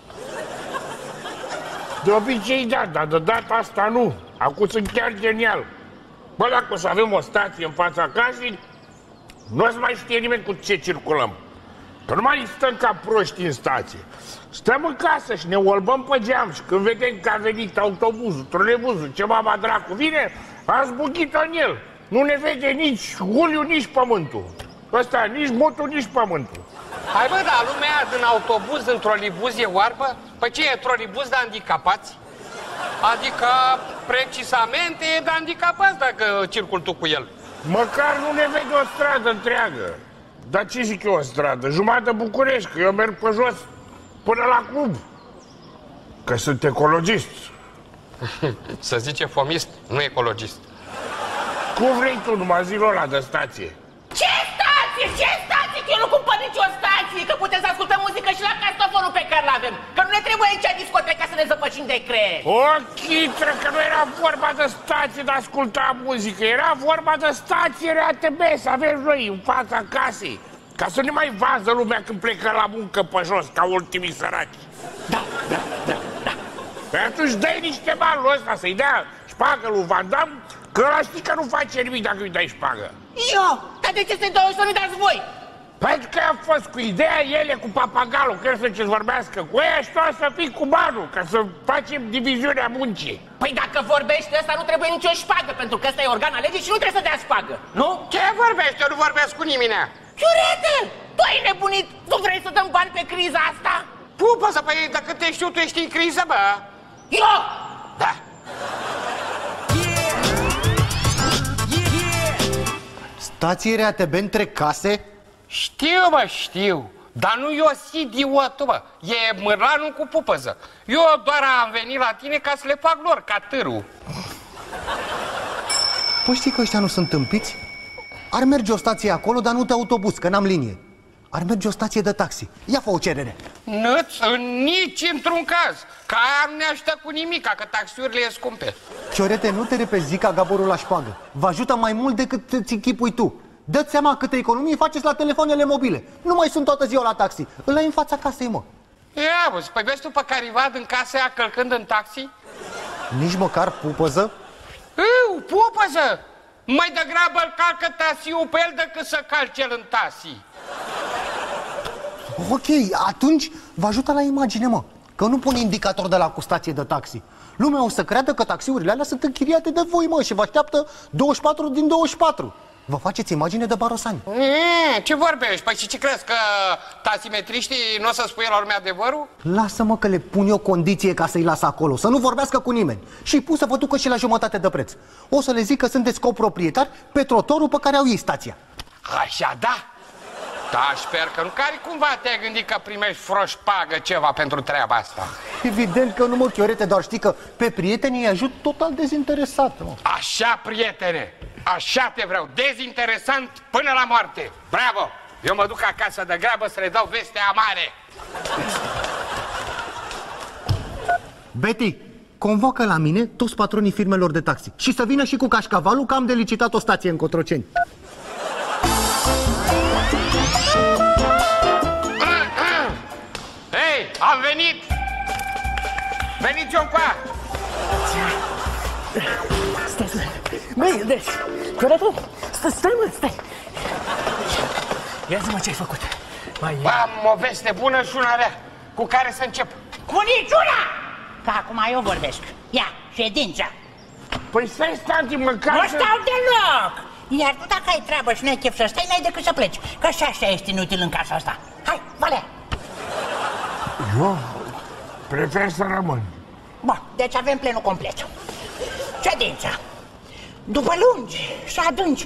De obicei da, dar de data asta nu. Acum sunt chiar genial. Bă, dacă o să avem o stație în fața casei, nu o să mai știe nimeni cu ce circulăm. Că nu mai stăm ca proști în stație. Stăm în casă și ne olbăm pe geam și când vedem că a venit autobuzul, trolebuzul, ce mama dracu vine, am zbuchit-o în el. Nu ne vede nici uliul, nici pământul. Ăsta, nici mutul, nici pământul. Hai bă, dar lumea din autobuz, în trolibuz e oarbă? Păi ce e trolibuz de handicapați? Adică precisamente e de handicapați dacă circul tu cu el. Măcar nu ne vede o stradă întreagă. Dar ce zic eu o stradă? Jumătate București, că eu merg pe jos până la club. Că sunt ecologist. Să zice fomist, nu ecologist. Cum vrei tu, numai zilul ăla de stație? Ce stație? Ce stație? Că eu nu cumpăr nicio stație, că putem să ascultăm muzică și la castofonul pe care l-avem. Că nu ne trebuie aici discoteca să ne zăpăcim de creier. O, chitră, că nu era vorba de stație de a asculta muzică, era vorba de stație RATB, să avem noi în fața casei. Ca să nu mai vază lumea când plecă la muncă pe jos, ca ultimii săraci. Da. Păi atunci dai niște bani lui ăsta să-i dea șpagă lui Van Damme, că ăla știi că nu face nimic dacă îi dai șpagă. Eu? Dar de ce să-i dau să nu dați voi? Pentru că a fost cu ideea ele cu papagalul, că el să-ți vorbească cu ea și tu să fii cu banul, ca să facem diviziunea muncii. Păi dacă vorbește ăsta nu trebuie nicio șpagă, pentru că ăsta e organ al legii și nu trebuie să dea șpagă, nu? Ce vorbește? Eu nu vorbesc cu nimeni. Chiurete, tu ai nebunit? Tu vrei să dăm bani pe criza asta? Pupă-să, păi dacă te știu, tu ești în criză, bă. Eu? Da. Stație RATB între case? Știu, bă, știu. Dar nu eu sunt idiotul, bă. E mărlanul cu pupăză. Eu doar am venit la tine ca să le fac lor, ca târul. Păi știi că ăștia nu sunt tâmpiți? Ar merge o stație acolo, dar nu de autobuz, că n-am linie. Ar merge o stație de taxi. Ia fă o cerere. Nici într-un caz. Că aia nu ne ajută cu nimic, că taxiurile e scumpe. Ciorete, nu te repezi, zic ca Gaborul la șpagă. Vă ajută mai mult decât îți închipui tu. Dă-ți seama câte economii faceți la telefoanele mobile. Nu mai sunt toată ziua la taxi. Îl ai în fața casei, mă. Ia, bă, păi vezi tu pe Carivad în casa aia călcând în taxi? Nici măcar pupăză? Pupăză! Mai degrabă îl calcă taxiul pe el decât să calci el în taxi. Ok, atunci vă ajută la imagine, mă. Că nu pun indicator de la cu stație de taxi. Lumea o să creadă că taxiurile alea sunt închiriate de voi, mă, și vă așteaptă 24 din 24. Vă faceți imagine de barosani. Ce vorbești? Păi și ce crezi, că taximetriștii nu o să spui la lumea adevărul? Lasă-mă că le pun eu condiție ca să-i las acolo, să nu vorbească cu nimeni. Și pus să vă ducă și la jumătate de preț. O să le zic că sunteți coproprietari pe trotorul pe care au ei stația. Așa, da? Da, sper că nu. Care cumva te-ai gândit că primești froșpagă ceva pentru treaba asta? Evident că nu, mă, Chiorete, doar știi că pe prietenii îi ajut total dezinteresat, mă. Așa, prietene, așa te vreau, dezinteresant până la moarte. Bravo! Eu mă duc acasă de grabă să le dau veste amare. Betty, convoacă la mine toți patronii firmelor de taxi și să vină și cu cașcavalul, că am de licitat o stație în Cotroceni. Hei, am venit! Veniți, Ioncoa! Stai. Băi, deci, Chiorete, stai, mă, stai. Ia zi-mă ce-ai făcut. Am o veste bună și una rea. Cu care să încep? Cu niciuna! Că acum eu vorbesc. Ia, ședința. Păi stai, Stanti, măcar Nu stau deloc! Iar tu dacă ai treabă și nu ai chef să stai, n-ai decât să pleci. Că și așa ești inutil în casa asta. Hai, Valea! Eu prefer să rămân. Bun, deci avem plenul complet. Ședința. După lungi și adânci.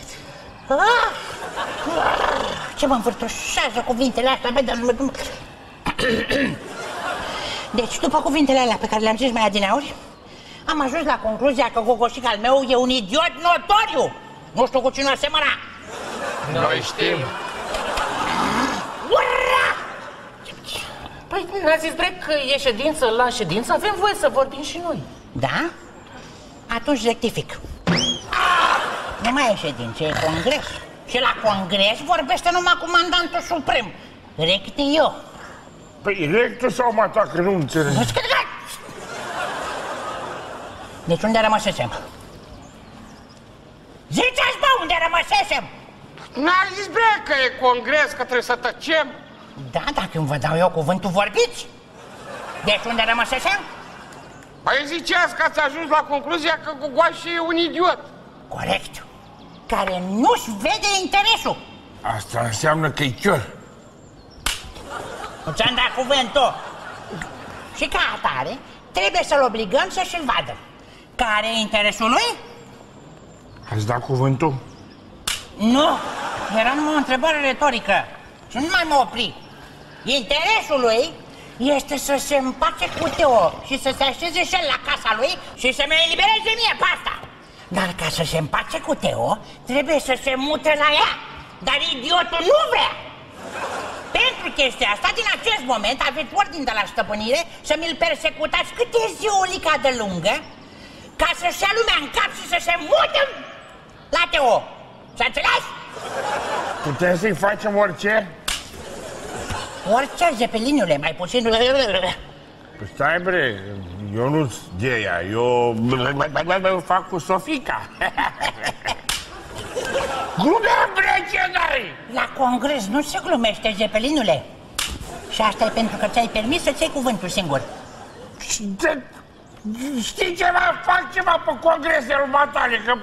Ce mă învârtoșează cuvintele astea, Deci, după cuvintele alea pe care le-am zis mai adineauri, am ajuns la concluzia că gogoșic al meu e un idiot notoriu. Nu știu cu cine asemăna. Noi știm. Ura! Păi, n-a zis drept că e ședință la ședință, avem voie să vorbim și noi. Da? Atunci rectific. Nu mai e ședință, e congres. Și la congres vorbește numai comandantul suprem. Recte eu. Păi rectul sau mă atacă, nu înțeleg. Deci unde rămăsesem? Ziceți, bă, unde rămăsesem? N-ai zis, bre, că e congres, că trebuie să tăcem? Da, dacă îmi vă dau eu cuvântul, vorbiți. Deci unde rămăsesem? Păi ziceați că ați ajuns la concluzia că Gogoaș e un idiot. Corect. Care nu-și vede interesul. Asta înseamnă că e chior. Nu ți-am dat cuvântul. Și ca atare, trebuie să-l obligăm să-și-l vadă. Care e interesul lui? Ați dat cuvântul? Nu, era numai o întrebare retorică. Și nu mai mă opri. Interesul lui este să se împace cu Teo și să se așeze și el la casa lui și să mi elibereze mie pe asta. Dar ca să se împace cu Teo, trebuie să se mute la ea. Dar idiotul nu vrea. Pentru chestia asta, din acest moment, aveți ordin de la stăpânire să mi-l persecutați câte ziulica de lungă, ca să-și ia lumea în cap și să se mute la Teo. S-a înțeles? Putem să-i facem orice? Orice, Zepeliniule, mai puțin... Păi stai, bre, eu nu-s de ea, eu fac cu Sofica. Glumeam, bre, ce n-ai? La congres nu se glumește, Zepeliniule. Și asta e pentru că ți-ai permis să-ți iei cuvântul singur. Știi ceva? Fac ceva pe congresele următoare, că...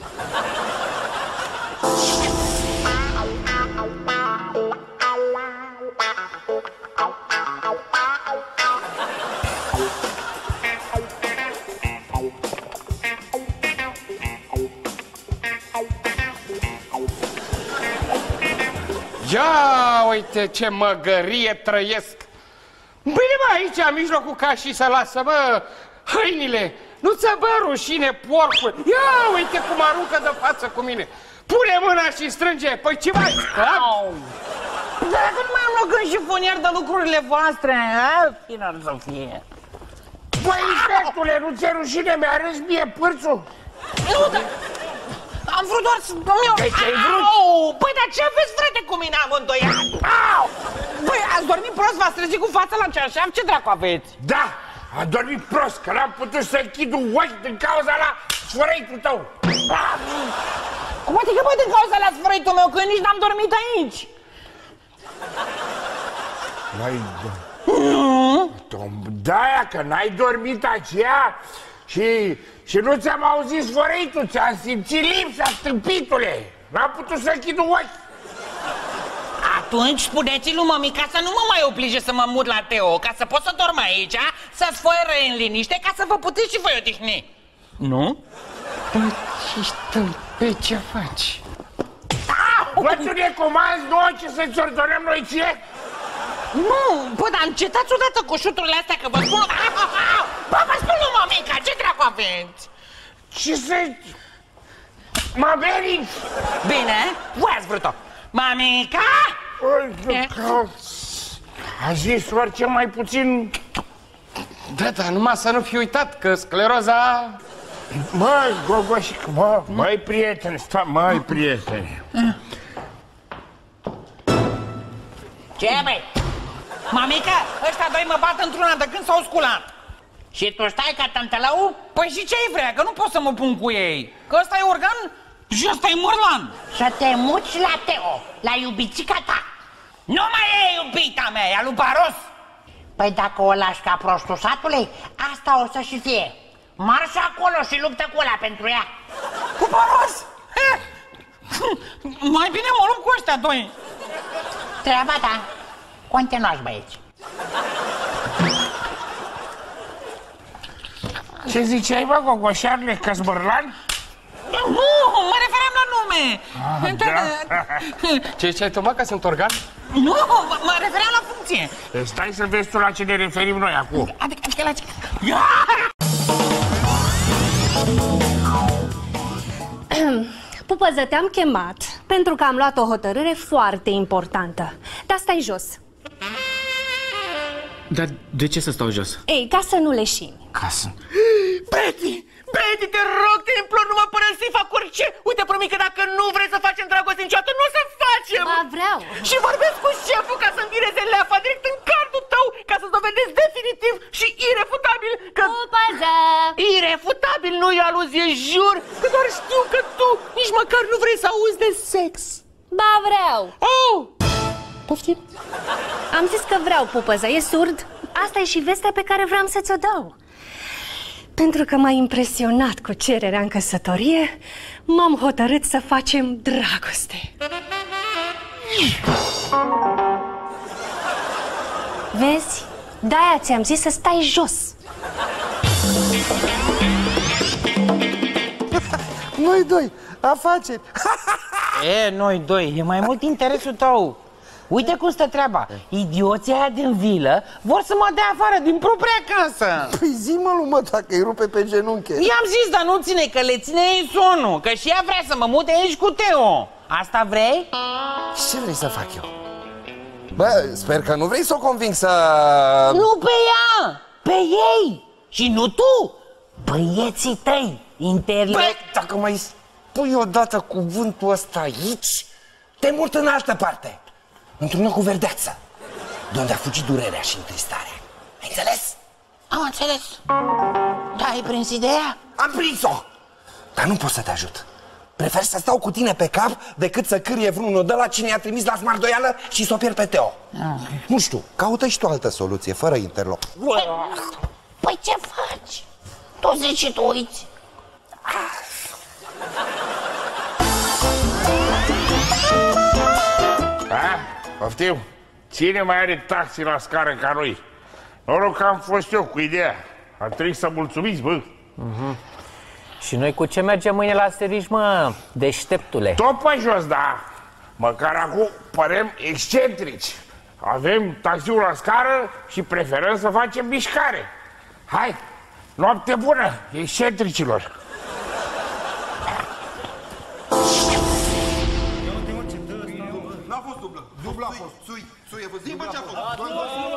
Ia uite ce măgărie trăiesc. Bine, mă, aici, în mijlocul cașii să lasă, mă, hăinile. Nu ți-a bă rușine, porcul. Ia uite cum aruncă de față cu mine. Pune mâna și strânge. Păi ce mai scap? Dar dacă nu mai am loc în șifonier de lucrurile voastre, finar să fie. Băi, inspectule, nu ți-e rușine? Mi-arăți mie pârțul? Nu, dar... Am vrut doar să... Deci ai vrut? Păi, dar ce aveți, frate, cu mine amândoi? Păi, ați dormit prost, v-ați trezit cu fața la ceașaf? Ce dracu aveți? Da, a dormit prost, că n-am putut să închid un ochi din cauza la sfărăitul tău. Cum adică, bă, din cauza la sfărăitul meu, că nici n-am dormit aici? N-ai... Nu? Da, că n-ai dormit aceea și nu ți-am auzit sfărăitul, ți-am simțit lipsa, stâmpitule. N-am putut să închid un ochi. Atunci spuneți lui mămica să nu mă mai oblige să mă mut la Teo, ca să pot să dorm aici, să sfără în liniște, ca să vă puteți și voi odihni. Nu? Ce stâmpe, ce faci? Bă, tu ne comanzi nouă ce să-ți ordonăm noi ție? Nu, bă, dar încetați odată cu șuturile astea, că vă spun... Bă, vă spun lui mămica, ce dracu aveți? Ce să... Mă ameninți? Bine, voi ați vrut-o. Mămica? A zis orice mai puțin... Da, dar numai să nu fi uitat că scleroza... Măi, Gogoșică, măi, prieteni, măi, prieteni. Ce, băi? Mamica, ăștia doi mă bat într-una de când s-au sculat. Și tu stai ca tântălău? Păi și ce-i vrea? Că nu pot să mă pun cu ei. Că ăsta e organ și ăsta e mărlan. Să te muți la Teo, la iubițica ta. Nu mai e iubita mea, e a lui Baros. Păi dacă o lași ca prostul satului, asta o să și fie. Marș acolo și luptă cu ăla pentru ea. Cu Baros? Mai bine mă lupt cu ăștia doi. Treaba ta. Continuați, băieți. Ce ziceai, bă, Gogoșarle, că-s mărlan? Nu, mă referam la nume. Ce ziceai tu, mă, că sunt organ? Nu, mă referam la funcție. Stai să vezi tu la ce ne referim noi acum. Adică la ce... Pupăză, te-am chemat pentru că am luat o hotărâre foarte importantă. Dar stai jos. Dar de ce să stau jos? Ei, ca să nu leșini. Ca să... Betty, te rog, te implor, nu mă părăsi, fac orice. Uite, promit că dacă nu vrei să facem dragoste niciodată, nu o să facem. Ba, vreau. Și vorbesc cu șeful ca să-mi vireze leafa direct în cardul tău, ca să-ți dovedesc definitiv și irefutabil că... Pupăza! Irefutabil, nu e aluzie, jur, că doar știu că tu nici măcar nu vrei să auzi de sex. Ba, vreau. Oh! Poftim? Am zis că vreau, Pupăza, e surd? Asta e și vestea pe care vreau să ți-o dau. Pentru că m-a impresionat cu cererea în căsătorie, m-am hotărât să facem dragoste. Vezi? De-aia ți-am zis să stai jos. Noi doi, afaceri. E, noi doi, e mai mult interesul tău. Uite cum stă treaba. Idioții aia din vilă vor să mă dea afară din propria casă. Păi zi-mă, lumă, dacă îi rupe pe genunchi. I-am zis, dar nu ține, că le ține ei sonul. Că și ea vrea să mă mute aici cu Teo. Asta vrei? Ce vrei să fac eu? Bă, sper că nu vrei să o conving să... Nu pe ea, pe ei. Și nu tu, băieții tăi internet. Băi, dacă mai spui odată cuvântul ăsta aici, te mult în altă parte. Într-un loc cu verdeață, de unde a fugit durerea și întristarea. Ai înțeles? Am înțeles. Da, ai prins ideea? Am prins-o! Dar nu pot să te ajut. Prefer să stau cu tine pe cap decât să cârie vreunul de la cine i-a trimis la smardoială și să o pierd pe Teo. Nu știu, caută și tu altă soluție, fără interloc. Păi ce faci? Tu zici și tu uiți. Poftim? Cine mai are taxi la scară ca noi? Noroc că am fost eu cu ideea. Ar trebui să mulțumiți, bă. Și noi cu ce mergem mâine la servici, mă, deșteptule? Tot pe jos, da. Măcar acum părem excentrici. Avem taxiul la scară și preferăm să facem mișcare. Hai, noapte bună, excentricilor. N-a fost dublă. Dublă a fost. Sui a fost. Zi, bă, ce-a fost?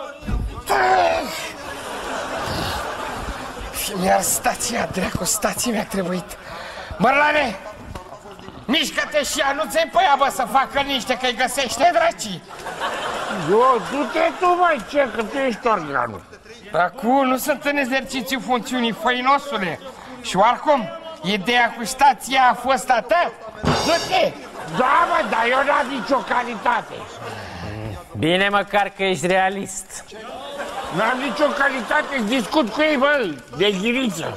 Iar stația, dracu, stația mi-a trebuit. Mărlane, mișcă-te și anunță-i pe ea, bă, să facă niște, că-i găsește, dracii. Eu, du-te tu, mai ce, că tu ești organul. Acum nu sunt în exercițiu funcțiunii, făinosule. Și oricum, ideea cu stația a fost a ta? Du-te! Da, mă, dar eu n-am nicio calitate. Bine măcar că ești realist. N-am nicio calitate, discut cu ei, bă, de ghiriță.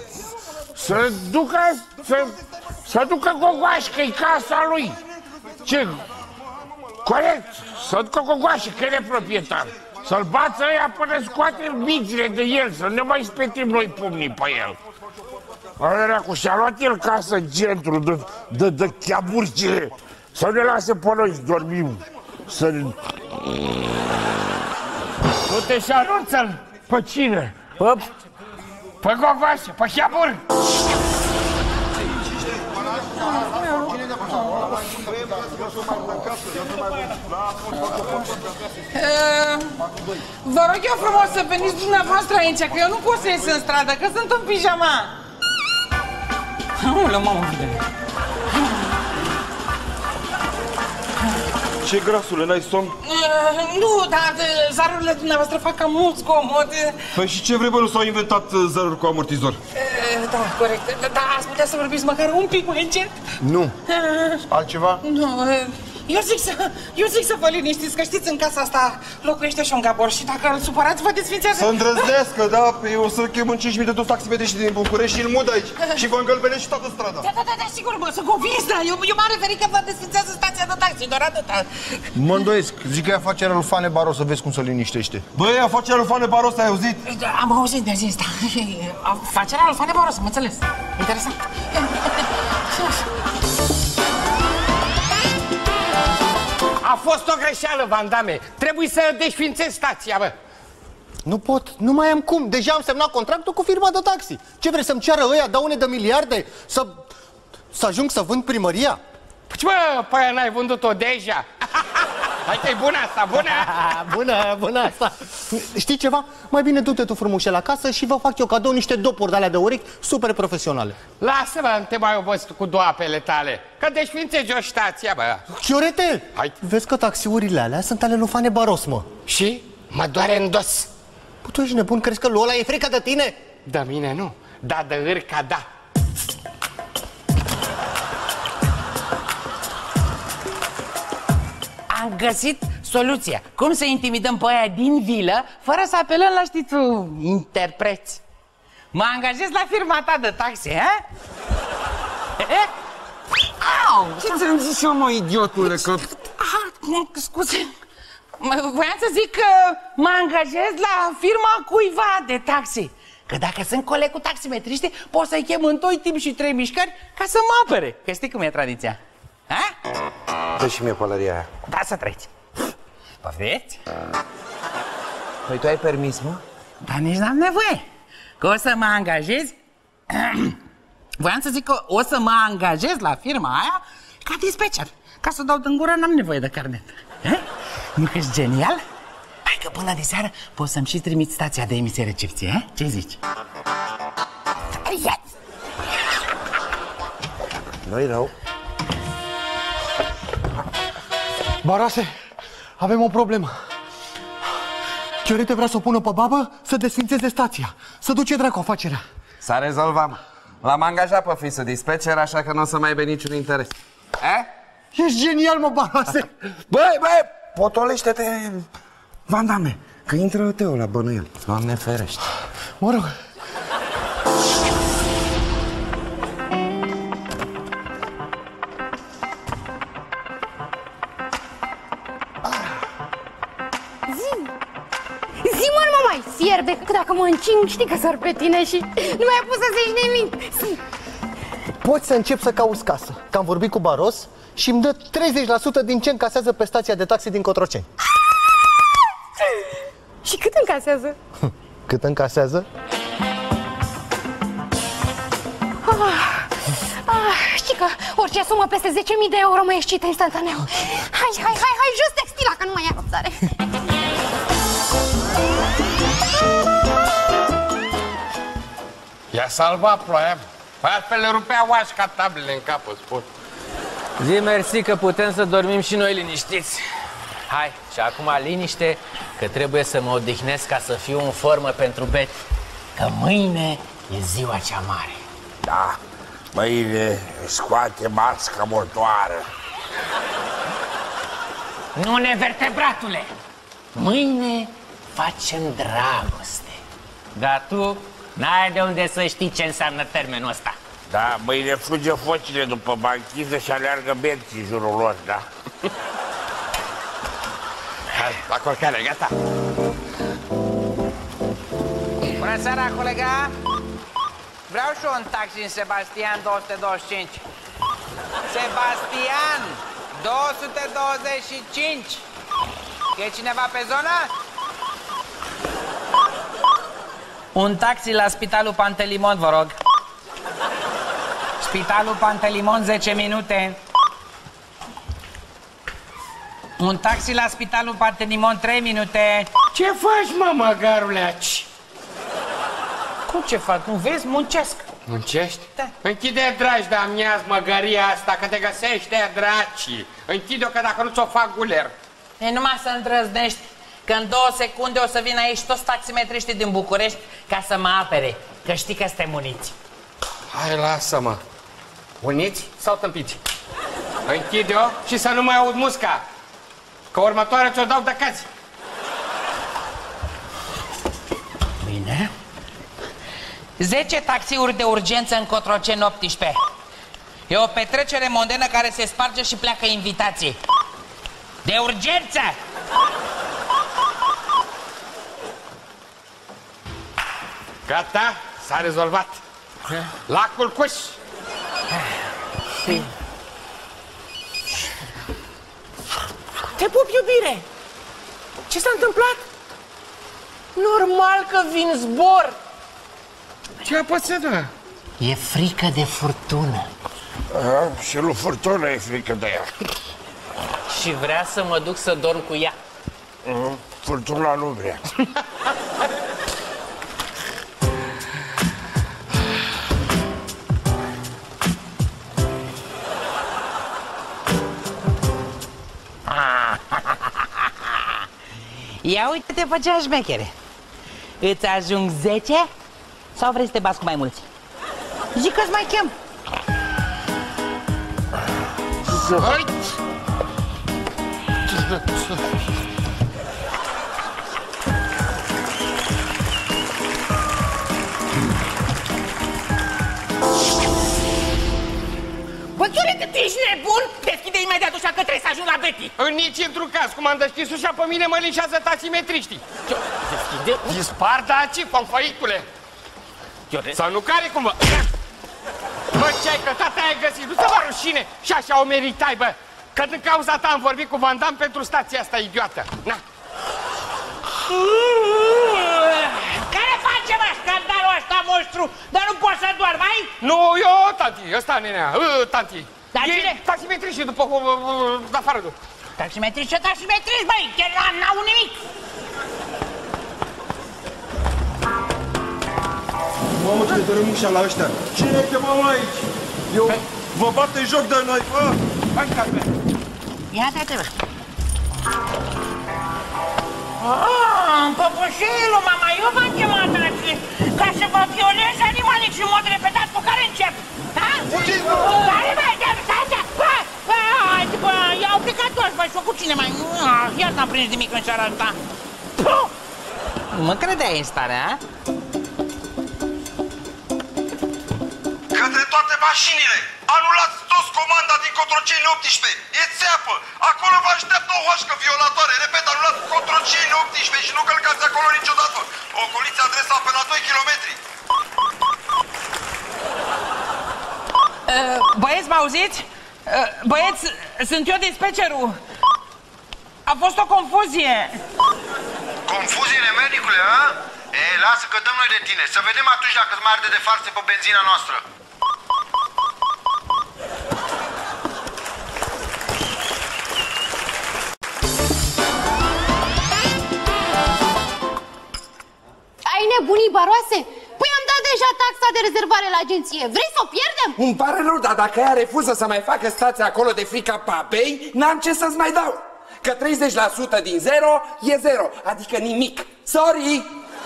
Să ducă Gogoașcă-i casa lui. Ce? Corect, să ducă Gogoașă, că e proprietar. Să-l bață ăia până scoate mințile de el, să ne mai spetim noi pumnii pe el. Ălăreacu, și-a luat el casă în centru de cheaburcile. Să ne lase pe noi să dormim. Să... Du-te și anunță-l. Pe cine? Pe Gogoașă, pe cheabur. Vă rog eu frumos să veniți dumneavoastră aici, că eu nu pot să ies în stradă, că sunt în pijama. Aoleu, mamă, vine. Ce grasule, n-ai somn? Nu, dar zarurile dumneavoastră fac cam mult zgomot. Păi și ce vrei, bă, nu s-au inventat zaruri cu amortizor? Da, corect. Dar ați putea să vorbiți măcar un pic mai încet? Nu. Altceva? Nu, eu zic să vă liniștiți, că știți, în casa asta locuiește și un Gabor și dacă îl supărați, vă desfințează. Să îndrăznească, da? Eu o să chem în 5 minute toți taximetriștii din București și îl mud aici. Și vă îngălbenești toată strada. Da, sigur, mă, sunt convins, da. Eu m-am referit că vă desfințează stația de taxi, doar atâta. Mă îndoiesc. Zic că e afacerea lui Fane Baros, să vezi cum se liniștește. Băi, afacerea lui Fane Baros, ai auzit? Am auzit de zis, da. Afacerea lui Fane Baros, am înțeles. Interesant. A fost o greșeală, Van Damme. Trebuie să desfințezi stația, bă. Nu pot, nu mai am cum. Deja am semnat contractul cu firma de taxi. Ce vrei să-mi ceară ăia daune de miliarde? Să ajung să vând primăria? Păi, bă, pe aia n-ai vândut-o deja. Hai că-i bună asta, bună! Bună asta! Știi ceva? Mai bine du-te tu frumușe la casă și vă fac eu cadou niște dopuri de alea de urechi super profesionale. Lasă-mă, nu te mai obosesc cu doapele tale, că desfințezi o stație, bă. Chiorete! Hai. Vezi că taxiurile alea sunt ale lui Fane Baros, mă. Și? Mă doare în dos. Păi tu ești nebun? Crezi că lui ăla e frică de tine? De mine nu, dar de Îrca da. Am găsit soluția. Cum să intimidăm pe aia din vilă fără să apelăm la, știi tu, interpreți. Mă angajez la firma ta de taxi, ha? Au! Ce ți-am zis eu, mă, idiotule, că... Scuze. Voiam să zic că mă angajez la firma cuiva de taxi. Că dacă sunt coleg cu taximetriști, pot să-i chem în 2 timp și 3 mișcări ca să mă apere. Că știi cum e tradiția. Ha? Dă și mie pălăria aia. Da, să treci. Poftiți? Păi tu ai permis, mă? Dar nici n-am nevoie. Că o să mă angajez... Voiam să zic că o să mă angajez la firma aia ca dispecer. Ca să dau din gură, n-am nevoie de carnet. Nu că-s genial? Hai că până de seară poți să-mi și trimit stația de emisie-recepție, he? Ce zici? Nu-i rău. Barase, avem o problemă. Chiorete vrea să o pună pe babă să desfințeze stația. Să duce dracu afacerea. S-a rezolvat, mă. L-am angajat pe fisul dispecer, așa că nu o să mai aibă niciun interes. Ești genial, mă, Barase. Băi, potolește-te, Vandame, că intră Teo la bănuiel. Doamne ferește. Mă rog. Zi-mă, nu mă mai fierbe, că dacă mă încing, știi că sar pe tine și nu mai ai pus să zici nimic. Poți să încep să cauți casă, că am vorbit cu Baros și îmi dă 30% din ce încasează pe stația de taxi din Cotroceni. Și cât încasează? Cât încasează? Știi că orice sumă peste 10.000 de euro mă excită instantaneu. Hai, jos textila, că nu mai ia răbdare. I-a salvat ploaia. Păi altfel le rupea oașca tablele în cap, îți spun. Zi mersi că putem să dormim și noi liniștiți. Hai, și acum liniște, că trebuie să mă odihnesc ca să fiu în formă pentru bet. Că mâine e ziua cea mare. Da, mâine scoate masca motoară. Nu, nevertebratule! Mâine facem dragoste. Dar tu n-ai de unde să știi ce înseamnă termenul ăsta. Da, mâine fuge focile după banchiză și aleargă benții în jurul lor, da? Hai, la culcare, gata. Bună seara, colega! Vreau și un taxi în Sebastian 225. Sebastian 225. E cineva pe zonă? Un taxi la Spitalul Pantelimon, vă rog. Spitalul Pantelimon, 10 minute. Un taxi la Spitalul Pantelimon, 3 minute. Ce faci, mă, măgaruleaci? Cum ce fac? Nu vezi? Muncesc. Muncești? Da. Închide, dragi, de amiaz măgăria asta, că te găsește, draci. Închide-o, că dacă nu ți-o fac guler. E numai să îndrăznești, că în 2 secunde o să vină aici toți taximetriștii din București ca să mă apere, că știi că suntem uniți. Hai, lasă-mă. Uniți sau tâmpiți? Închide-o și să nu mai aud musca, că următoarea ți-o dau de cazi. Bine. 10 taxiuri de urgență în Cotroceni 18. E o petrecere mondenă care se sparge și pleacă invitații. De urgență! Gata, s-a rezolvat. La culcuș! Te pup, iubire! Ce s-a întâmplat? Normal că vin zbor! Ce a pățit, da? E frică de furtună. Și lui Furtună e frică de ea. și vrea să mă duc să dorm cu ea. Furtuna nu vrea. Ia uite-te, făcea șmechere. Îți ajung 10 sau vrei să te bați cu mai mulți? Zic că-ți mai chem. Hai! Bă, Chiorete, tu ești nebun? Deschide imediat ușa că trebuie să ajung la Betty. În nici într-un caz, cum am deschis ușa, pe mine mă linșează taximetriștii. Deschide? Dispar, daci, pomfăitule. Sau nu care cumva? Bă, ce-ai că tata ai găsit? Nu ți-a vă rușine? Și așa o meritai, bă. Că din cauza ta am vorbit cu Van Damme pentru stația asta idiotă. Na. Care face, mă, scandalul ăsta, monstru? Dar nu poți să doarmi, mai? Nu, eu, tanti, ăsta, nenea, tanti. Dar cine? Taximetriștii după afară, du. Taximetriști, ce taximetriști, băi? Chiar n-au nimic. Mamă, ce dărâm ușa la ăștia. Cine te mamă aici? Eu vă bat în joc de noi, bă! Hai, Carme! Ia te bă! Păpușilu, mama, eu v-am chemat aici ca să vă violez animalic și în mod repetat cu care încep. Da? Care mai de bă, i-au plecat toți, bă, și-o cu cine mai... Iar n-am prins nimic în seara asta. Mă credeai în stare, a? Către toate mașinile! Anulați toți comanda din Cotroceni 18! E țeapă! Acolo vă așteaptă o hoașcă violatoare! Repet, anulați Cotroceni 18 și nu călcați acolo niciodată! Ocoliți adresa pe la 2 km! Băieți, m-auziți? Băieți, sunt eu dispecerul. A fost o confuzie. Confuzie, nemernicule, a? E, lasă că dăm noi de tine. Să vedem atunci dacă îți mai arde de farse pe benzina noastră. Ai nebunii, baroase? Păi am dat deja taxa de rezervare la agenție. Vrei să o pierdem? Îmi pare rău, dar dacă ea refuză să mai facă stația acolo de frica papei, n-am ce să-ți mai dau. Că 30% din 0 e 0, adică nimic. Sorry!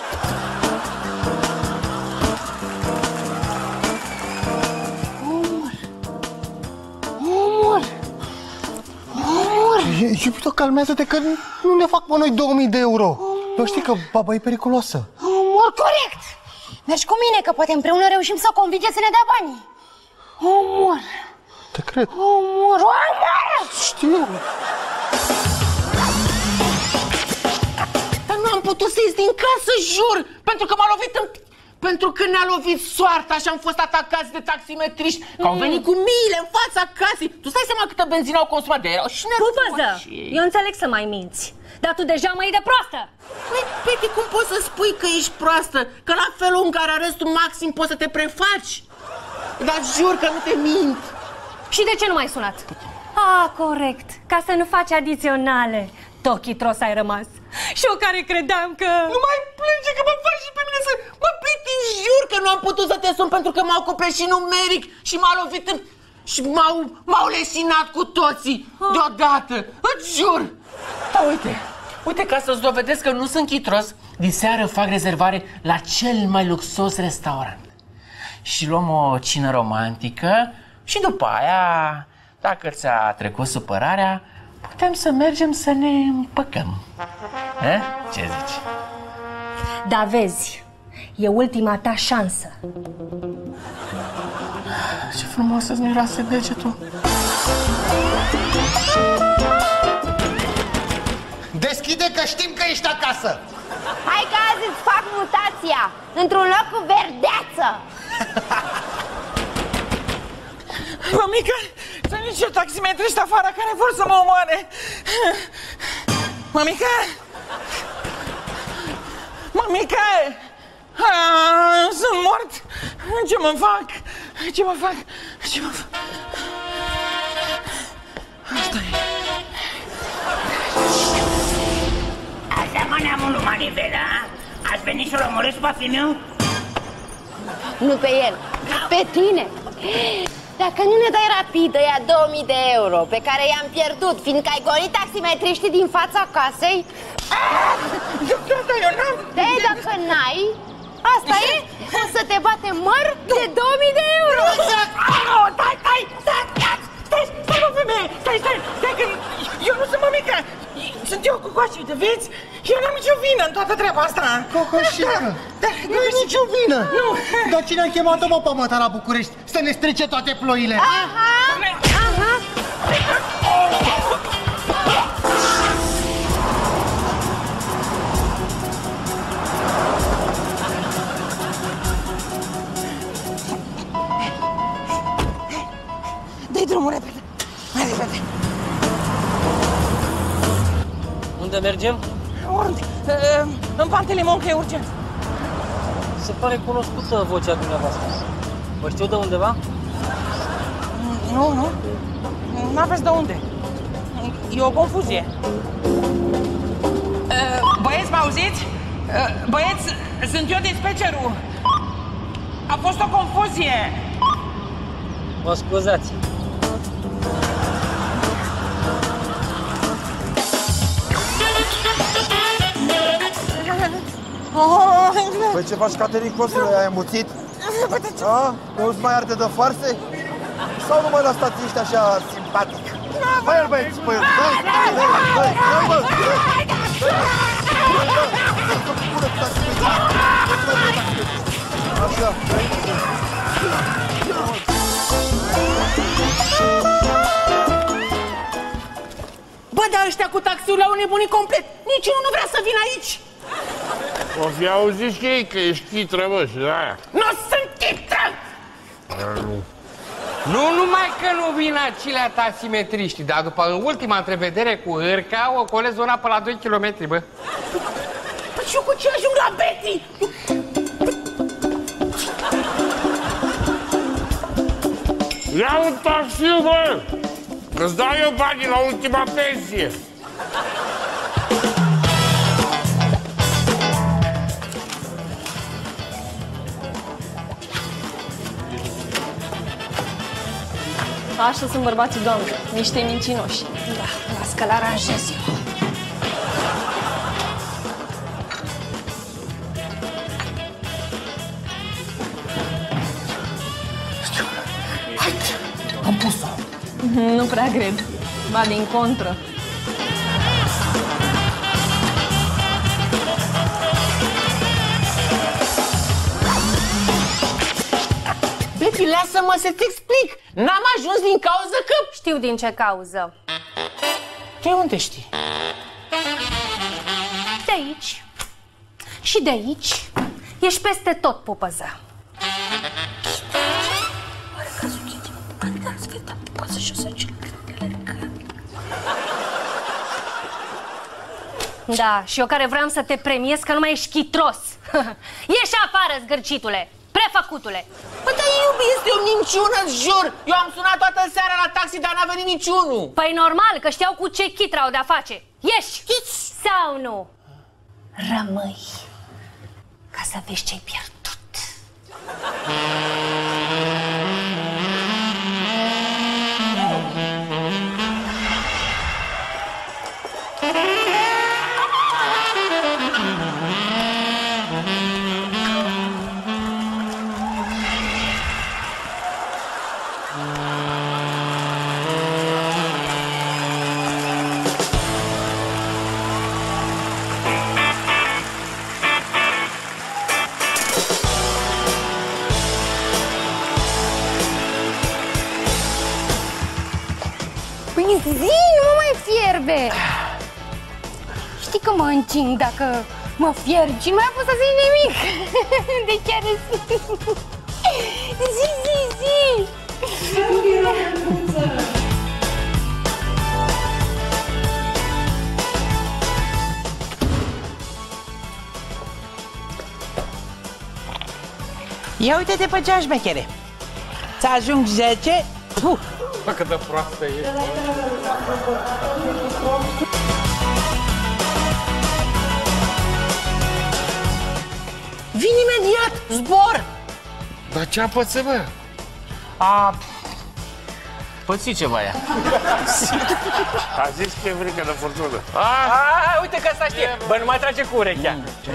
Iubito, calmează-te că nu ne fac pe noi 2000 de euro. Nu știi că baba e periculoasă. Omor, corect! Mergi cu mine, că poate împreună reușim să o convingem să ne dea banii. Omor! Te cred. Omor, omor! Știu. Dar nu am putut să ies din casă, jur, pentru că m-a lovit în... Pentru că ne-a lovit soarta și am fost atacați de taximetriști, că au venit cu miile în fața casei. Tu stai seama câtă benzină au consumat de erau și Pupăză, eu înțeleg să mai minți, dar tu deja mă iei de proastă. Păi, Peti, cum poți să spui că ești proastă? Că la felul în care arăți tu maxim poți să te prefaci. Dar jur că nu te mint. Și de ce nu m-ai sunat? Corect, ca să nu faci adiționale. Tochitros ai rămas. Și eu care credeam că... Nu mai plânge că mă faci și pe mine să... Mă, Peti, jur că nu am putut să te sun pentru că m-au cuprit și numeric și m-a lovit în... Și m-au lesinat cu toții deodată. Îți jur. Da, uite, ca să-ți dovedesc că nu sunt chitros, diseară fac rezervare la cel mai luxos restaurant. Și luăm o cină romantică și după aia, dacă ți-a trecut supărarea, putem să mergem să ne împăcăm. Ce zici? Da, vezi, e ultima ta șansă. Ce frumos să-ți miroase degetul. Deschide că știm că ești acasă. Hai că azi îți fac mutația într-un loc cu verdeață. Mămică, sunt niște taximetriști afară care vor să mă omoare. Mămică! Mămică! Sunt mort! Ce mă fac? Ce mă fac? Asta e. Așa mă neamul lui Manivela, ați venit să-l omorâți pe fiul? Nu pe el, pe tine. Dacă nu ne dai rapid, ăia 2000 de euro pe care i-am pierdut, fiindcă ai golit taximetriștii din fața casei. Eu n-am... Dacă n-ai, asta e, o să te bate măr de 2000 de euro. Stai, mă, femeie, stai, că eu nu sunt mămică. Sunt eu Cocoșică, vezi? Eu n-am nicio vină în toată treaba asta. Cocoșică? Nu ai nicio vină. Nu. Dar cine a chemat-o, mă, pe măta la București să ne strice toate ploile? Aha. Dă-i drumul repede. Hai repede. Unde mergem? Oriunde. În Pantelimon, că e urgent. Se pare cunoscută vocea dumneavoastră. Vă știu de undeva? Nu. N-aveți de unde. E o confuzie. Băieți, mă auziți? Băieți, sunt eu dispecerul. A fost o confuzie. Mă scuzați. Păi ce faci, Caterin Cosule? Ai amuțit? A? Nu-ți mai arde de farse? Sau nu mai la stați ăștia așa simpatic? Hai el, băieți, pe el! Dă-i, bă! Așa, Bă, dar ăștia cu taxiul au nebunit complet. Niciunul nu vrea să vină aici. O fi auzit și ei că ești chitră, bă, și de aia. Nu sunt chitră! Nu numai că nu vin acelea taximetriști, dar după ultima întrevedere cu Hârca, o colez zona pe la 2 km, bă. Păi și eu cu ce ajung la Betty? Ia un taxi, bă! Îți dau eu banii la ultima pensie. Așa sunt bărbații, doamnă, niște mincinoși. Da, las că l-aranjez eu. Am pus-o. Nu prea cred. Ba din contră. Betty, lasă-mă să-ți explic. N-am ajuns din cauză că... Știu din ce cauză. De unde știi? De aici. Și de aici. Ești peste tot, pupăză. Da, și eu care vreau să te premiez că nu mai ești chitros. Ieși afară, zgârcitule, prefăcutule. Bă, dar iubi, este o minciună, îți jur. Eu am sunat toată seara la taxi, dar n-a venit niciunul. Păi normal, că știau cu ce chitra au de-a face. Ieși! Sau nu? Rămâi, ca să vezi ce-ai pierdut. Zi, nu mă mai fierbe! Știi că mă încing dacă mă fierb și nu mai pot să zic nimic! De chiar zi! Ia uite-te pe cea șmechere. Ți ajung 10. Bă, cât de proastă e. Vin imediat, zbor! Dar ce-a pățit, bă? A pățit ceva ea. A zis că e frică de furtună. Uite că asta știe. Bă, nu mai trage cu urechea.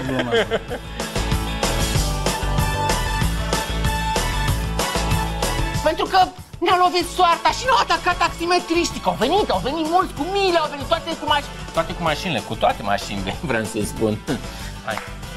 Pentru că ne-a lovit soarta și ne-au atacat taximetriștii. Au venit mulți cu mile, au venit toate cu mașini. Toate cu mașinile, cu toate mașinile, vreau să spun. Hai.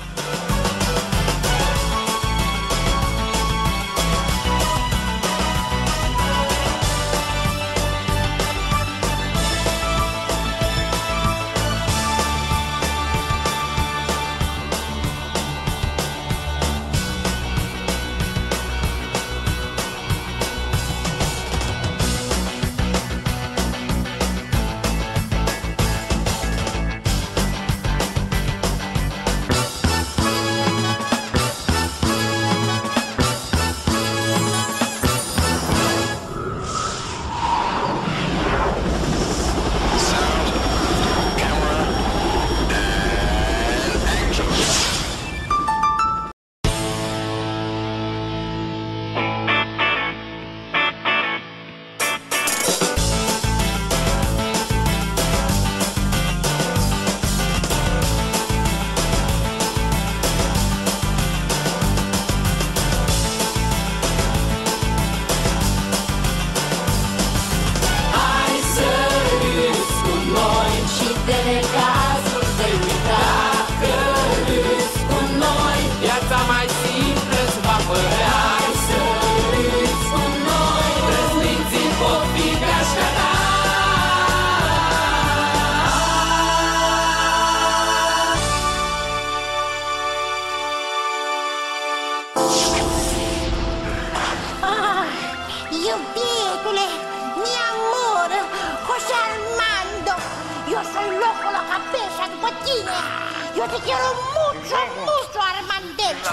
Iubitule, mi amor, José Armando, yo soy loco la cabeza după tine. Yo te quiero mucho, mucho, Armandello.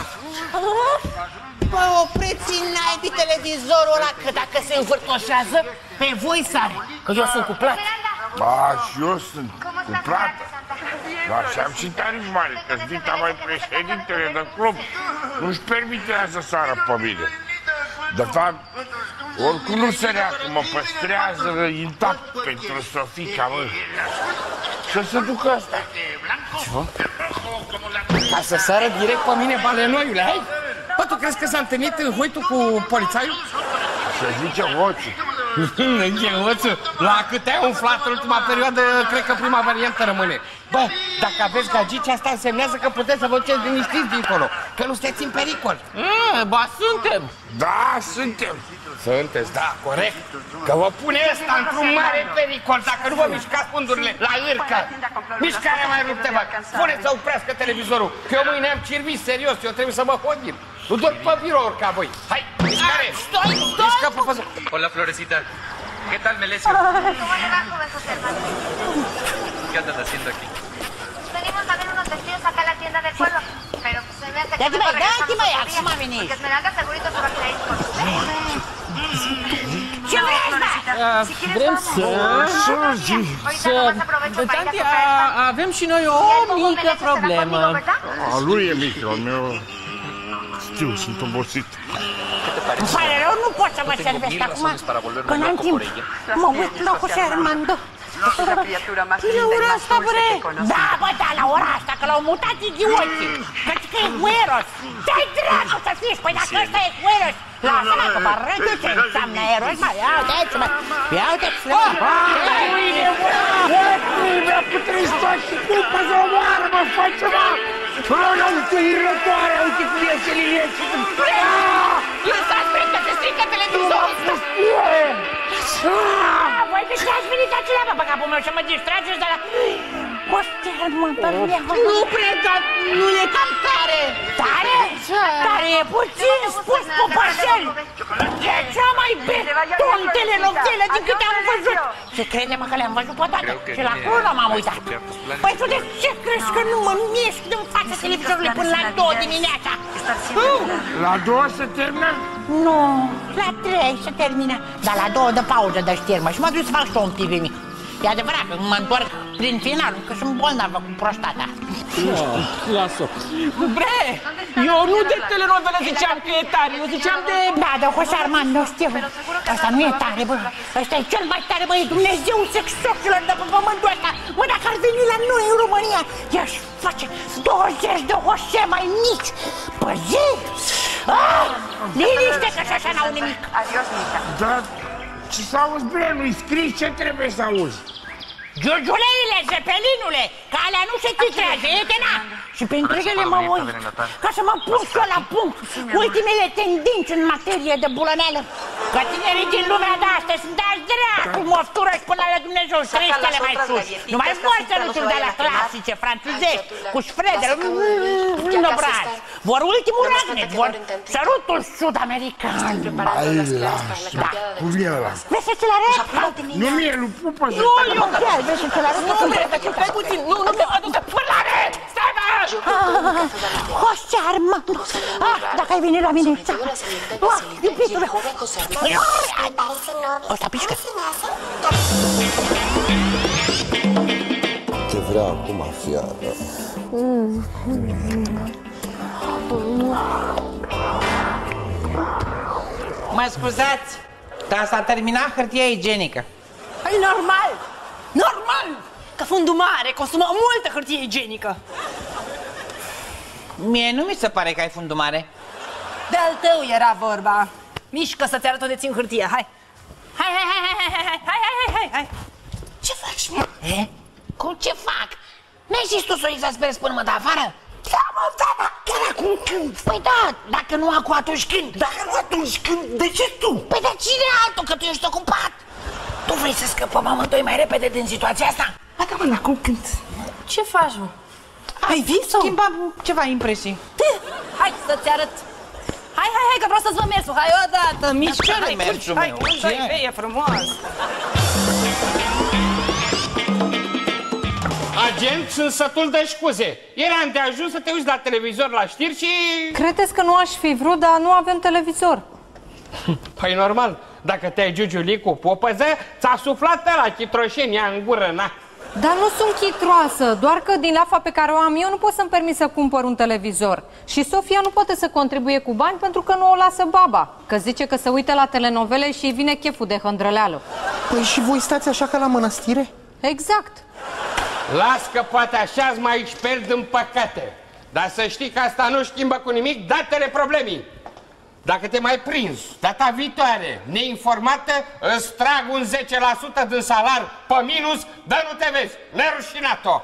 Bă, opriți naibii televizorul ăla, că dacă se învârtoșează, pe voi sare, că eu sunt cuplat. Ba, și eu sunt cuplată. Dar și-am și tarif mare, că Zvita mai președintele de club nu-și permitea să sară pe mine. De fapt, oricum nu sărea, că mă păstrează intact pentru Sofica, mă. Și o să ducă asta. Ca să sară direct pe mine balenoiule, hai? Bă, tu crezi că s-a întâlnit în Hoitu cu polițaiul? Se zice Hoțu. Nu e Hoțu. La cât ai umflat în ultima perioadă, cred că prima variantă rămâne. Bă, dacă aveți gagici, asta însemnează că puteți să vă duceți liniștiți dincolo, că nu sunteți în pericol. Ba, suntem. Da, suntem. Sunteți, da, corect. Că vă pune ăsta într-un mare pericol dacă nu vă mișcați fundurile la îrcă. Mișcarea mai rupte, bă. Spune să oprească televizorul, că eu mâine am cirvis serios, eu trebuie să mă hodim. Nu doar pe birouri ca voi. Hai, mișcare! Stoi! Mișcă, păpăză! Hola, Florecita. ¿Qué tal, Melesio? ¿Qué andas haciendo aquí? Venimos a ver unos vestidos acá a la tienda del pueblo. Pero pues se me hace que acum a venit. Porque Esmeralda segurito se va a quedar con ustedes. Ce vrei, Vrem să... Tanti, avem și noi o mică problemă. A lui e mică, al meu... Știu, sunt obosit. Îmi pare rău, nu pot să vă servesc acum, că n-am timp. Mă uit la José Armando. La ora asta, bre? Da, bă, da, la ora asta, că l-au mutat idioții. Căci că e Gueros. Dai dracu să fiești, păi dacă ăsta e Gueros. Lasă-mă că vă arăt eu ce înseamnă eros, mă, ia uite-ți-mă. Ia uite-ți, mă. Uite, bă, mi-a putrestat și culpa să omoară, mă, faci ceva. Rona, uite, irătoare, uite cum e Selinie și cum... Lăsați, bre, că se strică televizorul. Voi că și-ați venit acelea, bă, pe capul meu, să mă distrageți de la... Ostea, mă, nu, preda, nu e cam tare. Tare? Tare e puțin spus, popășel. E cea mai beton telenovelă din câte am văzut. Și crede-mă că le-am văzut pe toate. Și la acolo m-am uitat. Păi tu de ce crezi că nu mă mișc din fața televizorului până la 2 dimineața? La 2 se termină? Nu, la 3 se termină. Dar la 2 de pauză de știri, mă, și mă duc să fac și un pipi mic. E adevărat că mă întorc prin final, că sunt bolnavă cu prostata. Lasă. Bre, eu nu de telenovele ziceam că e tare, eu ziceam de... Da, de José Armando, știu. Ăsta nu e tare, bă. Ăsta e cel mai tare, bă, e Dumnezeu sexoșilor de pe pământul ăsta. Bă, dacă ar veni la noi în România, i-aș face 20 de José mai mici pe zi. Liniște, că și așa n-au nimic. Adios, Mica. Dar ce să auzi, bre, nu-i scris ce trebuie să auzi. Giurgiuleile, zepelinule, că alea nu se titrează, etena. Și pentru ele mă uit, ca să mă pun și eu la punct ultimele tendințe în materie de bulăneală. Că tinerii din lumea de astăzi sunt dați dracu, moftură și până la Dumnezeu, creștele mai sus. Nu mai vor săruturi de la clasice, franțuzești, cu șfredere, nobrași. Vor ultimul ragnet, vor sărutul sud-american. Ai, lasă, da, cu mie ăla. Vrei să ți-l arăt? Nu mie, lui Pupă. Nu, eu chiar, vrei să ți-l arăt? Stai puțin, nu, adu-te, până stai, bă! José Armando! Dacă ai venit la mine, iubitule! Ăsta pișcă! Ce vrea acum fiară? Mă scuzați, dar s-a terminat hârtia igienică. E normal! Normal! Că fundul mare consumă multă hârtie igienică. Mie nu mi se pare că ai fundul mare. De-al tău era vorba. Mișcă să-ți arăt unde țin hârtia, hai! Hai! Ce faci, mă? Cum ce fac? N-ai zis tu să o exasperezi până mă dă afară? Da, mă, da, chiar acum când? Păi da, dacă nu acum atunci când? Dacă nu atunci când, de ce tu? Păi de cine altul, că tu ești ocupat? Tu vrei să scăpăm amândoi mai repede din situația asta? Dacă mă, acum când? Ce faci, mă? Ai vis-o? Schimbam ceva impresii. Hai să-ți arăt. Hai, că vreau să-ți vă mersul. Hai odată, mișcă. Hai, mersul meu. Hai, e frumos. Agent, sunt sătul de scuze. Eram de ajuns să te uiți la televizor la știri și... Credeți că nu aș fi vrut, dar nu avem televizor. Păi normal, dacă te-ai giugiulit cu popăză, ți-a suflat la chitroșenia în gură, na. Dar nu sunt chitroasă, doar că din lafa pe care o am eu nu pot să-mi permit să cumpăr un televizor. Și Sofia nu poate să contribuie cu bani pentru că nu o lasă baba. Că zice că se uită la telenovele și îi vine cheful de hândrăleală. Păi și voi stați așa ca la mănăstire? Exact. Las că poate așa-ți mai își pierd în păcate. Dar să știi că asta nu schimbă cu nimic datele problemei. Dacă te mai prins data viitoare neinformată, îți trag un 10% din salar pe minus, dar nu te vezi, nerușinat-o!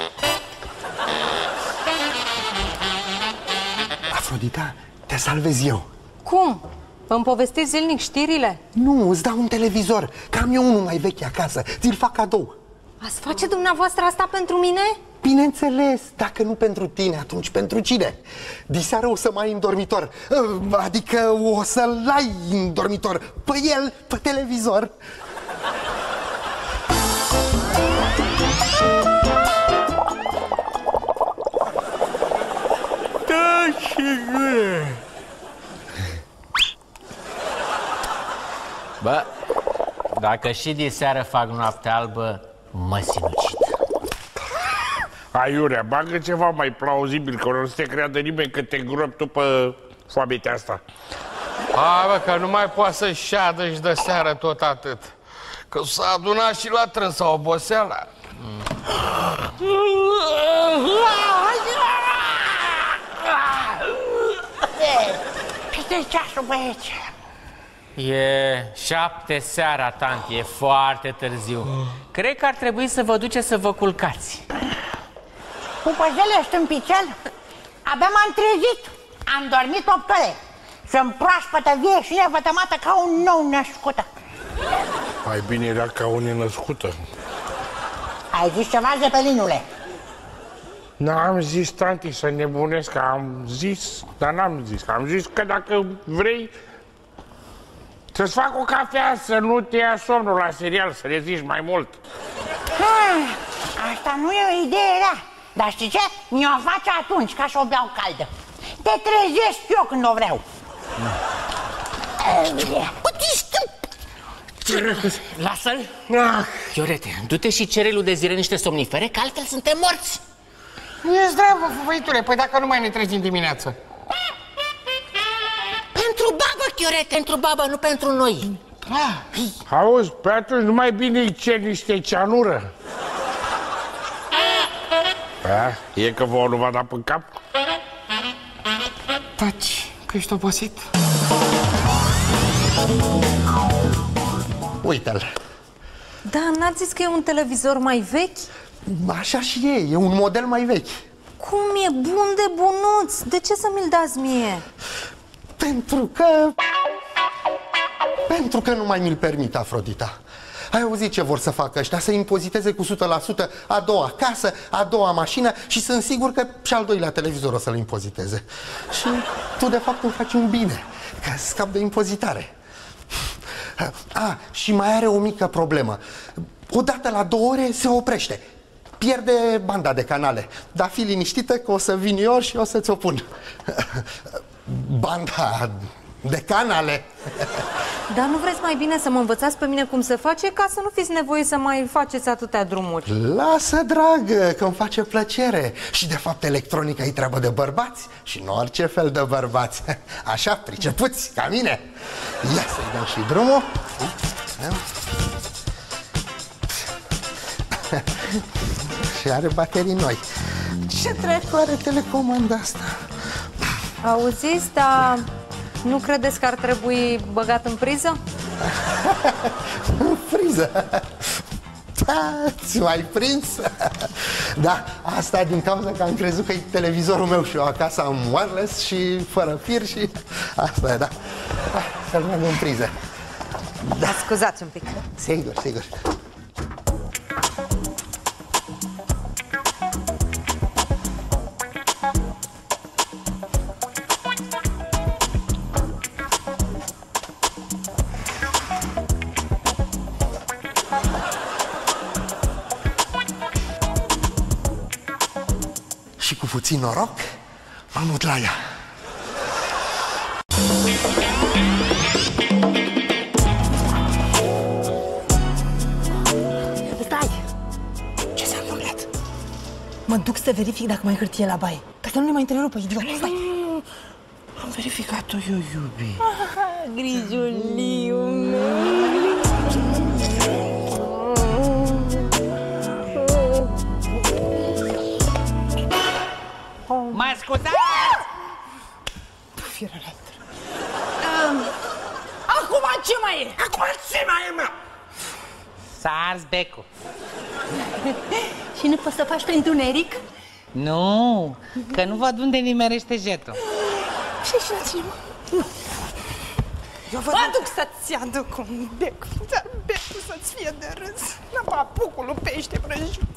Afrodita, te salvez eu. Cum? Îmi povestiți zilnic știrile? Nu, îți dau un televizor, că am eu unul mai vechi acasă, ți-l fac cadou. Ați face dumneavoastră asta pentru mine? Bineînțeles, dacă nu pentru tine, atunci pentru cine? Diseară o să mai ai în dormitor, adică o să-l ai în dormitor, pe el, pe televizor. Da, sigur. Bă, dacă și diseară fac noapte albă, mă sinucid. Aiurea, bagă ceva mai plauzibil, că nu se creadă nimeni că te îngropi tu pe foametea asta. Hai, bă, că nu mai poate să-și șadă și de seară tot atât. Că s-a adunat și la trânsa oboseala. Câte-i ceasul, băieți? E 7 seara, tanti, e foarte târziu. Cred că ar trebui să vă duceți să vă culcați. Pupăzele, stâmpițel, abia m-am trezit. Am dormit 8 ore. Sunt proaspătă, vie și nevătămată ca un nou născută. Mai bine era ca o nenăscută. Ai zis ceva, zepelinule? N-am zis, tanti, să nebunesc, am zis, dar n-am zis. Am zis că dacă vrei să-ți fac o cafea, să nu te ia somnul la serial, să reziști mai mult. Asta nu e o idee rea. Dar știi ce? Mi-o face atunci, ca să o beau caldă. Te trezesc eu când o vreau. Lasă-l! Chiorete, du-te și cere lui Dezire niște somnifere, că altfel suntem morți! E zdravă, făvăitule, păi dacă nu mai ne trezim dimineață. Pentru babă, Chiorete, pentru babă, nu pentru noi. Auzi, pe atunci nu mai bine îi cer niște ceanură. E că vouă nu v-a dat pe cap? Taci, că ești obosit. Uite-l. Da, n-ați zis că e un televizor mai vechi? Așa și e un model mai vechi. Cum e bun de bunuț? De ce să mi-l dați mie? Pentru că nu mai mi-l permit, Afrodita. Ai auzit ce vor să facă ăștia? Să impoziteze cu 100% a doua casă, a doua mașină și sunt sigur că și al doilea televizor o să-l impoziteze. Și tu de fapt îmi faci un bine, că scap de impozitare. Și mai are o mică problemă. Odată la 2 ore se oprește. Pierde banda de canale. Dar fii liniștită că o să vin eu și o să-ți o pun. Banda de canale. Dar nu vreți mai bine să mă învățați pe mine cum se face, ca să nu fiți nevoie să mai faceți atâtea drumuri? Lasă, dragă, că îmi face plăcere. Și de fapt electronica e treabă de bărbați și nu orice fel de bărbați. Așa, pricepuți, ca mine. Ia să-i dăm și drumul. Și are baterii noi. Ce dracu are telecomanda asta? Auziți, dar nu credeți că ar trebui băgat în priză? În priză? Da, ți m-ai prins? Da, asta din cauza că am crezut că e televizorul meu și eu acasă am wireless și fără fir și asta e, da. Să-l merg în priză. Da, scuzați un pic. Sigur, sigur. Și cu puțin noroc m-am mut la ea. Stai! Ce s-a întâmplat? Mă duc să verific dacă mai e hârtie la baie. Dacă nu ne mai întrerupă, idiot. Stai! Am verificat-o eu, iubi. Grijuliul meu. Mă scuzați! Acum ce mai e? Acum ce mai e, mă? S-a ars becul. Și nu poți să faci pe întuneric? Nu, că nu văd unde nimerește jetul. Și la cinema? Nu. Mă duc să-ți aduc un bec, dar becul să-ți fie de râs. La papucul lui pește prăjit.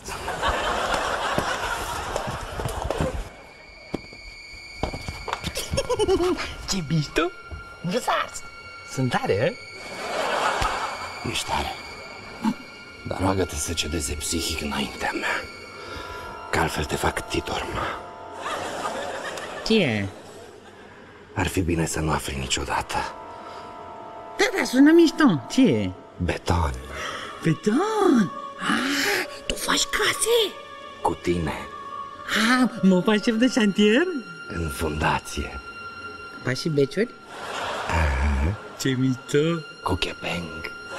Ce mișto? Nu s-a ars. Sunt tare, Ești tare. Dar roagă-te să cedeze psihic înaintea mea, că altfel te fac titor, mă. Ce e? Ar fi bine să nu afli niciodată. Da, sună mișto. Ce e? Beton. Beton? Tu faci case? Cu tine. Mă faci șef de șantier? În fundație. Faci și beciuri? Ce mișto! Cu chepeng.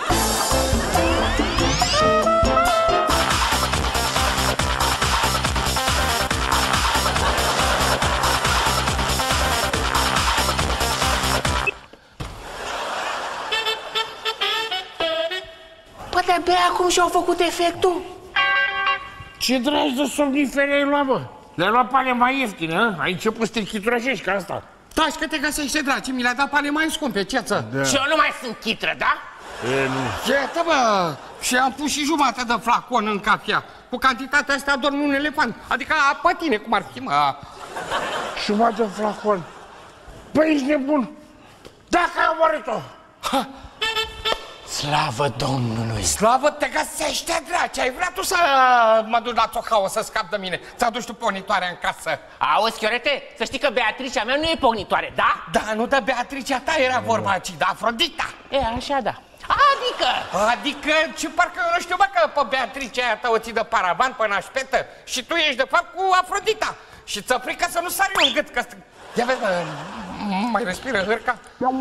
Păi de-abia acum și-au făcut efectul? Ce dragi de somnifere ai luat, bă? Le-ai luat pale mai ieftine, a? Ai început să te chiturașești ca asta. Taci că te găsește, dragi, mi le-a dat pale mai scumpe, ceață. Da. Și eu nu mai sunt chitră, da? Ce, bă? Și am pus și jumătate de flacon în cafea. Cu cantitatea asta dorm un elefant. Adică pe tine, cum ar fi, mă. Jumătate de flacon. Păi ești nebun. Dacă ai omorât-o. Slavă Domnului! Slavă te găsește, dragi! Ai vrea tu să mă duci la Țocau să scap de mine? Ți-aduci tu ponitoarea în casă? Auzi, Chiorete, să știi că Beatricia mea nu e pognitoare, da? Da, nu de Beatricia ta era vorba, ci de Afrodita. E, așa da. Adică, ce parcă eu nu știu, bă, că pe Beatrice aia ta o ții de paravan pe nașpetă și tu ești de fapt cu Afrodita. Și ți-o frică să nu sari un gât, că... Ia vezi, mă, mai respiră hârca.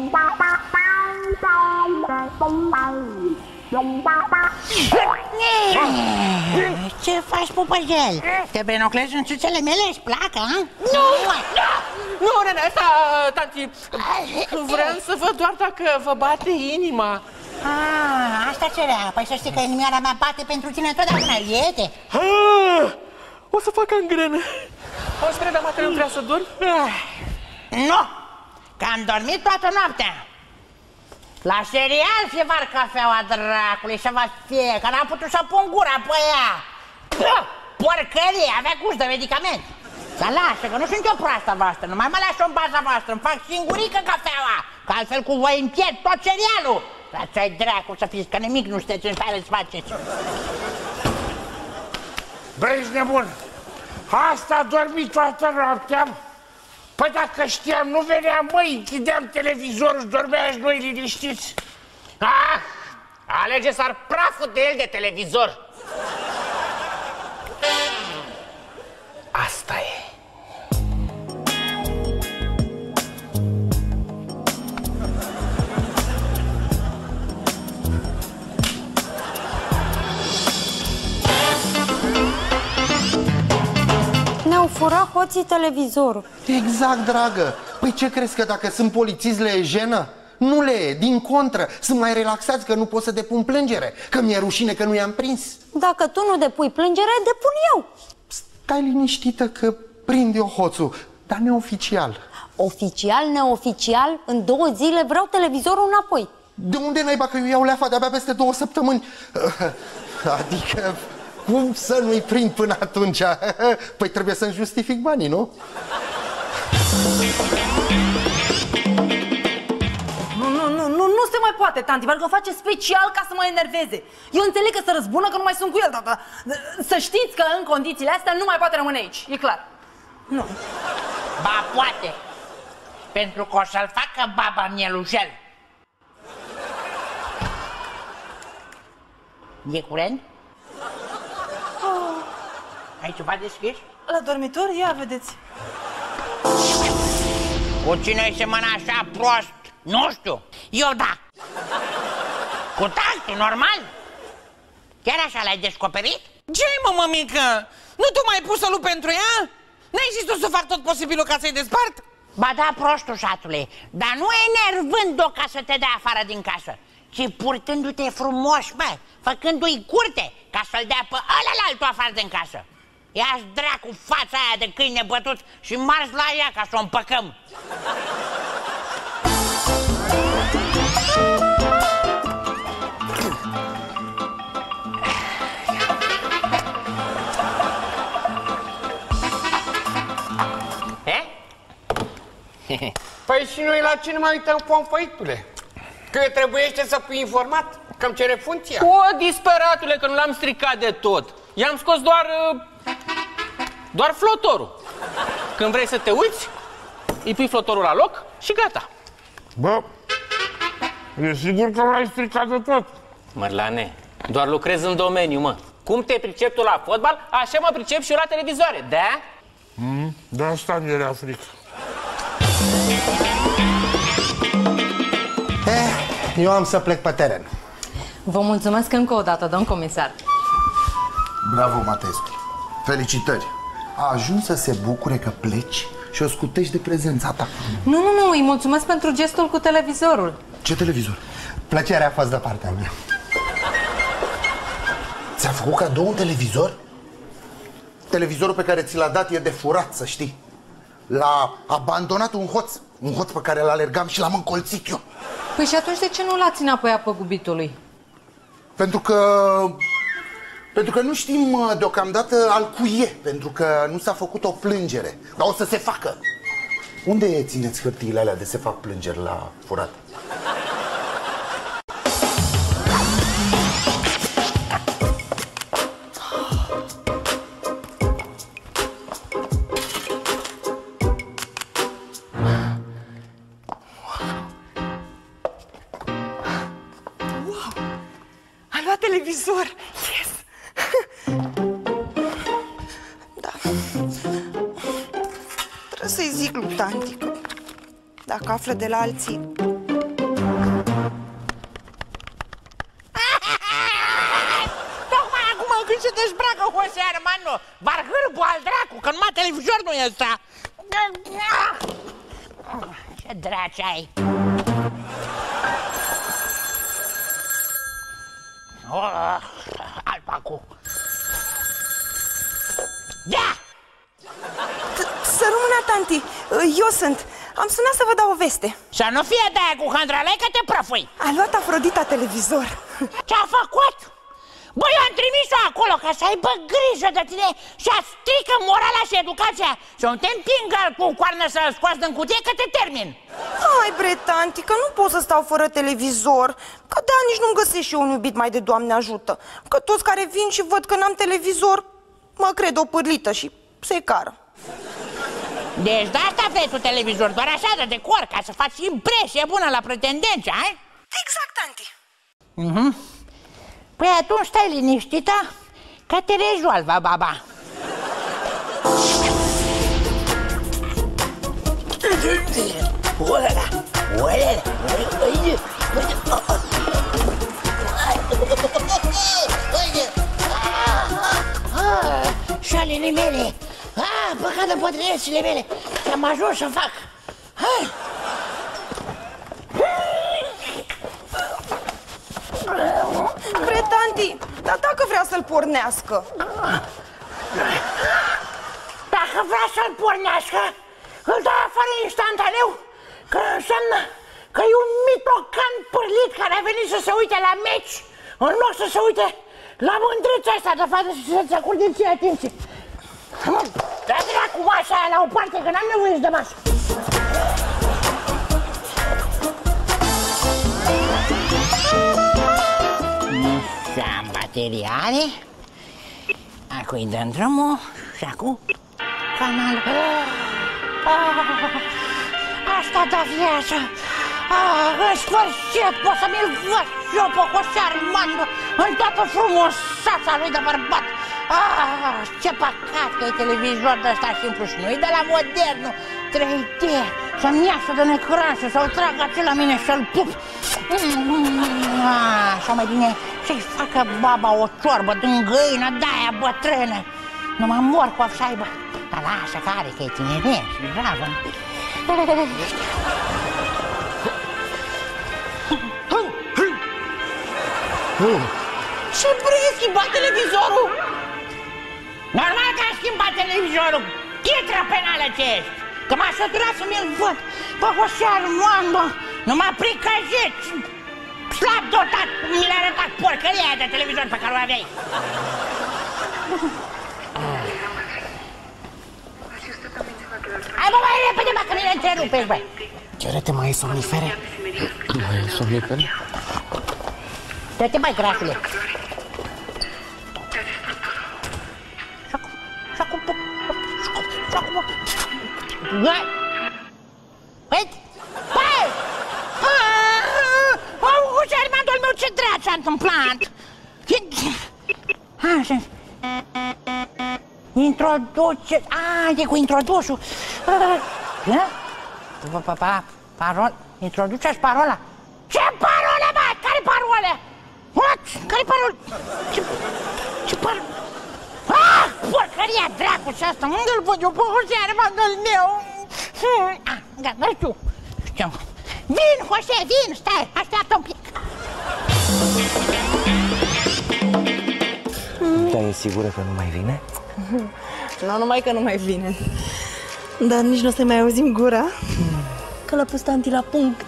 Ce faci, pupăjel? Te benoclezi în țuțele mele? Îți plac, a? Nu, nene, asta, tanti, vreau să văd doar dacă vă bate inima. Asta cerea. Păi să știi că inimioara mea bate pentru tine întotdeauna, iete. O să fac gangrenă. O să dar matele, nu vrea să dormi? Nu, că am dormit toată noaptea. La serial se var cafeaua dracului, să vă fie, că n-am putut să pun gura pe ea. Porcărie, avea gust de medicament. Să lasă, că nu sunt eu proasta voastră, numai mă lași în baza voastră, îmi fac singurică cafeaua, că altfel cu voi împierd tot serialul. Dar ți-ai dracu să fiți, că nimic nu sunteți în stare să faceți. Băi, ești nebun! Asta a dormit toată noaptea? Păi dacă știam, nu veneam, măi, închideam televizorul și dormeam și noi liniștiți. Alege s-ar praful de el de televizor. Asta e. Ne-au furat hoții televizorul. Exact, dragă. Păi ce crezi, că dacă sunt polițiști le e jenă? Nu le e, din contră. Sunt mai relaxați că nu pot să depun plângere, că mi-e rușine că nu i-am prins. Dacă tu nu depui plângere, depun eu. Stai liniștită că prind eu hoțul, dar neoficial. Oficial, neoficial, în 2 zile vreau televizorul înapoi. De unde naiba, că eu iau leafa de-abia peste 2 săptămâni? Adică, cum să nu-i prind până atunci? Păi trebuie să-mi justific banii, nu? Nu se mai poate, tanti, pentru că o face special ca să mă enerveze. Eu înțeleg că se răzbună, că nu mai sunt cu el, dar să știți că în condițiile astea nu mai poate rămâne aici, e clar. Nu. Ba, poate. Pentru că o să-l facă baba mielușel. E curent? Ai ceva deschis? La dormitor? Ia, vedeți. Cu cine se mănă așa prost? Nu știu. Eu da. Cu tactul, normal? Chiar așa l-ai descoperit? Ce-i, mă, mămică? Nu tu m-ai pus să lupt pentru ea? N-ai zis tu să fac tot posibilul ca să-i despart? Ba da, prostușatule, dar nu enervând-o ca să te dea afară din casă, ci purtându-te frumos, mă, făcându-i curte ca să-l dea pe ălălaltul afară din casă. Ia-ți dracu fața aia de câine bătut și marș la ea ca să o împăcăm. Păi și noi la ce ne mai uităm, pomfăitule? Că trebuiește să fii informat, că îmi cere funcția. O, disperatule, că nu l-am stricat de tot. I-am scos doar flotorul. Când vrei să te uiți, îi pui flotorul la loc și gata. Bă, e sigur că l-ai stricat de tot? Mărlane, doar lucrez în domeniu, mă. Cum te pricep tu la fotbal, așa mă pricep și eu la televizoare, da? De asta mi era frică. Eu am să plec pe teren. Vă mulțumesc încă o dată, domn comisar. Bravo, Matescu. Felicitări. A ajuns să se bucure că pleci și o scutești de prezența ta. Nu, îi mulțumesc pentru gestul cu televizorul. Ce televizor? Plăcerea a fost de partea mea. Ți-a făcut cadou un televizor? Televizorul pe care ți l-a dat e de furat, să știi. L-a abandonat un hoț pe care l-alergam și l-am încolțit eu. Păi și atunci de ce nu l-ați înapoi a păgubitului? Pentru că nu știm deocamdată al cui e, pentru că nu s-a făcut o plângere. Dar o să se facă. Unde țineți hârtiile alea de se fac plângeri la furat? luat televizor. Yes! Da. Trebuie să-i zic lui tanti că dacă află de la alții... Tocmai acum când se dezbracă Jose Armando, barhârbu al dracu, că numai televizor nu e ăsta. Ce draci ai? Alpacu. Da! Să rămână, tanti, eu sunt. Am sunat să vă dau o veste. Să nu fie de-aia cu Handrelei că te prăfui. A luat Afrodita televizor. Ce-a făcut? Băi, eu am trimis-o acolo ca să aibă grijă de tine și a strică morala și educația. Să nu te împingă cu coarnă să-l scoți din cutie că te termin. Hai bre, tanti, că nu pot să stau fără televizor. Că de nici nu-mi găsesc și eu un iubit mai de Doamne ajută. Că toți care vin și văd că n-am televizor mă cred o pârlită și se cară. Deci de asta vrei tu televizor, doar așa de decor, ca să faci impresie bună la pretendenți, ai? Exact, tanti. Păi atunci stai liniștită, că te rezolvă baba. Șalele mele, păcată pătrânețile mele, am ajuns să fac. Bre, tanti, dar dacă vrea să-l pornească? Dacă vrea să-l pornească, îl dă afară instantaneu, că înseamnă că e un mitocan pârlit care a venit să se uite la meci, în loc să se uite la mândrâța asta de față și să-ți acorde ție atenție. Dă dracu masa aia la o parte, că n-am nevoie de masă. Și am bateriale. Acum-i dăm drumul și acum canal. Asta da viață. În sfârșit pot să mi-l văd și eu pe Jose Armando în toată frumusețea lui de bărbat. Ce păcat că e televizor de ăsta simplu și nu-i de la modernul 3D. Să-mi iasă din ecran și să-l trag acel la mine și să-l pup. Sau mai bine să-i facă baba o ciorbă din găină de-aia bătrână. Nu mă mor cu să aibă. Dar lasă că are, că e tineret și dravă. Ce vrei, ai schimbat televizorul? Normal că ai schimbat televizorul. Chitra penală ce ești. Că m-a săturat să mi-l văd pe Jose Armando. Nu m-a pricăjit. Slab dotat, mi l-a arătat porcăria aia de televizor pe care o aveai. Hai bă, mai repede, bă, că mi le întrerupești, băi. Cerete, mai e somnifere? Mai e somnifere? Dă-te, băi, grasule. Și acum, Băi! Uite! Băi! Jose Armando al meu, ce dracu s-a întâmplat? Așa. Introduce... e cu introdusul. Parol... Introduceți parola. Ce parola, bă? Care parola? What? Care parola? Ce parola? Porcăria dracu și asta, unde îl văd eu pe Jose Armando al meu? Gata, nu știu. Vin, Jose, vin, stai, așteaptă un pic. Dar e sigură că nu mai vine? Nu numai că nu mai vine, dar nici nu o să mai auzim gura, că l-a pus tanti la punct.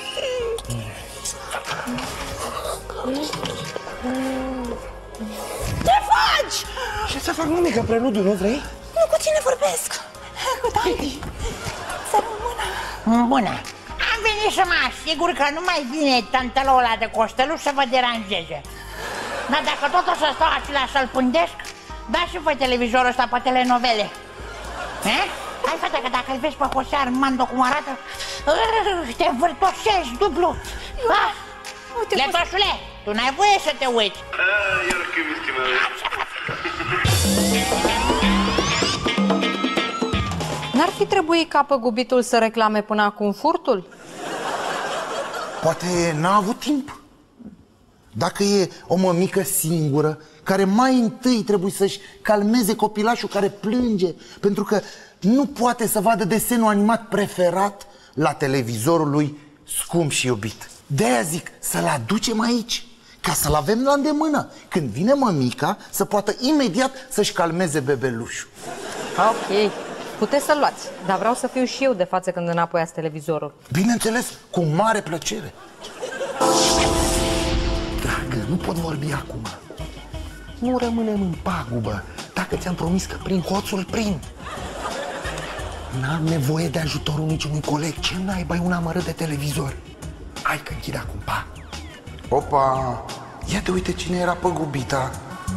Ce faci? Ce să fac, mămică, preludiu, nu vrei? Nu, cu cine vorbesc? Cu tanti. Să rămână. Bună. Am venit să mă asigur că nu mai vine tantalul ăla de Costăluș să vă deranjeze. Dar dacă tot o să stau acela să-l pândesc, dați și voi televizorul ăsta pe telenovele. Hai, fata, că dacă îl vezi pe Jose Armando cum arată, te învârtoșești dublu. Letoșule, Tu n-ai voie să te uiți. N-ar fi trebuit ca păgubitul să reclame până acum furtul? Poate n-a avut timp. Dacă e o mămică singură, care mai întâi trebuie să-și calmeze copilașul care plânge, pentru că nu poate să vadă desenul animat preferat la televizorul lui scump și iubit. De-aia zic să-l aducem aici, ca să-l avem la îndemână. Când vine mămica, să poată imediat să-și calmeze bebelușul. Ok, puteți să-l luați, dar vreau să fiu și eu de față când înapoiați televizorul. Bineînțeles, cu mare plăcere. Dragă, nu pot vorbi acum. Nu rămânem în pagubă. Dacă ți-am promis că prind hoțul, prind. N-am nevoie de ajutorul niciunui coleg. Ce naiba e un amărât de televizor? Hai că închid acum, pa. Opa, ia te uite cine era păgubita.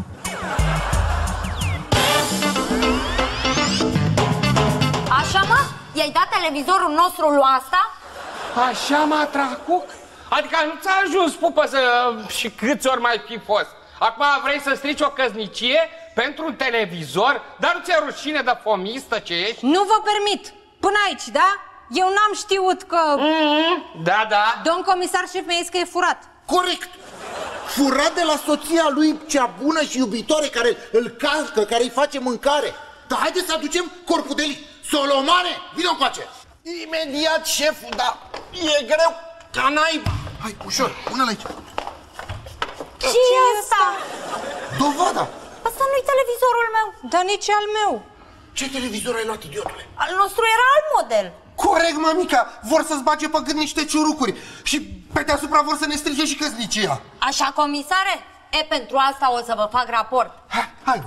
Așa, mă? I-ai dat televizorul nostru lui asta? Așa, mă, Tracuc? Adică nu ți-a ajuns, pupă, și câți ori mai fi fost? Acum vrei să strici o căsnicie pentru un televizor? Dar nu ți-e rușine de fomistă ce ești? Nu vă permit! Până aici, da? Eu n-am știut că... Da, da. Domn comisar șef mi-a zis că e furat. Corect! Furat de la soția lui cea bună și iubitoare, care îl calcă, care îi face mâncare. Dar haideți să aducem corpul de lit. Solomane, vină încoace! Imediat, șeful, dar e greu ca naiba. Hai, ușor, pune-l aici. Ce e asta? Dovada! Asta nu-i televizorul meu. Dar nici al meu. Ce televizor ai luat, idiotule? Al nostru era alt model. Corect, mămica! Vor să-ți bage pe gând niște ciurucuri și pe deasupra vor să ne strige și căsnicia. Așa, comisare? E, pentru asta o să vă fac raport. Hai!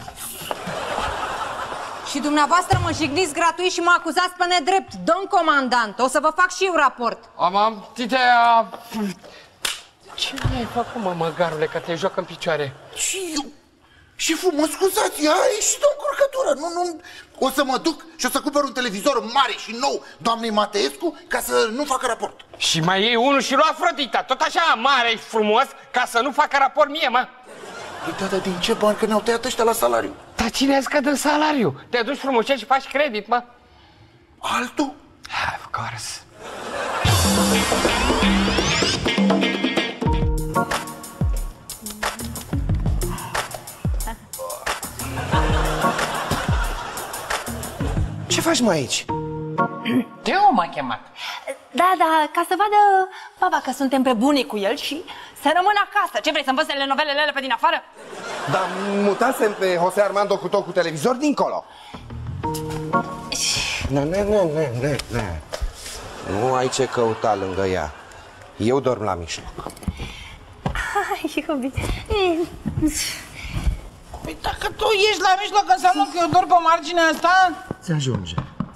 Și dumneavoastră mă jigniți gratuit și mă acuzați pe nedrept. Domn comandant, o să vă fac și eu raport. Am titea... Ce mi-ai făcut, mă, măgarule, că te joacă în picioare? Și eu... Șeful, mă scuzați, a ieșit o încurcătură. Nu, o să mă duc și o să cumpăr un televizor mare și nou doamnei Mateescu ca să nu facă raport. Și mai iei unul și lua Afrodita, tot așa mare și frumos, ca să nu facă raport mie, mă. Păi, da, din ce bani? Că ne-au tăiat ăștia la salariu. Dar cine a scăt în salariu? Te duci frumușel și faci credit, mă. Altul? Of course. Ce faci, mă, aici? Teo m-a chemat. Da, ca să vadă baba că suntem pe bune cu el și să rămân acasă. Ce vrei, să învăț telenovelele pe din afară? Dar mutasem pe Jose Armando cu tot cu televizor dincolo. Nu ai ce căuta lângă ea. Eu dorm la mijloc. Hai, iubire. Păi dacă tu ești la mijloc, înseamnă că eu dorm pe marginea asta? Ți ajunge.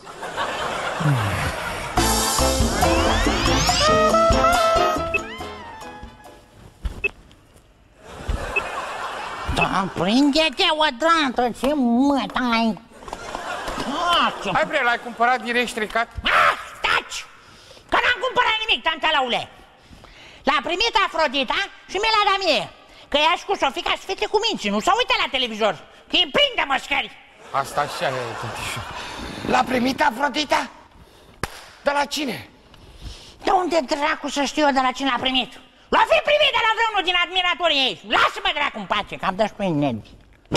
Da, prinde-te odată, ce mă, tai... Hai, bre, l-ai cumpărat direct stricat? Taci! Că n-am cumpărat nimic, tantalaule! L-a primit Afrodita și mi l-a dat mie. Că ea și cu Sofica sunt fete cu minți, nu s-au uitat la televizor. Că e plin de măscări. Asta așa e, tătișor. L-a primit Afrodita? De la cine? De unde dracu să știu eu de la cine l-a primit? L-a fi primit de la vreunul din admiratorii ei. Lasă-mă dracu în pace, că am dat și pe nervi.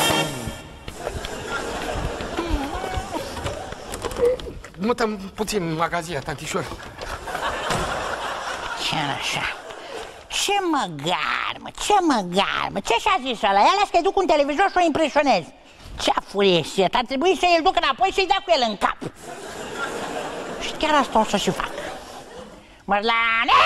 Mută-mi puțin magazia, tantișor. Ce așa? Ce măgar, mă, ce măgar, mă, ce și-a zis ăla? Ia las că-i duc un televizor și o impresionez. Ce-a furiesit, ar trebui să-i duc înapoi și-i dea cu el în cap. Și chiar asta o să și fac. Mărlane!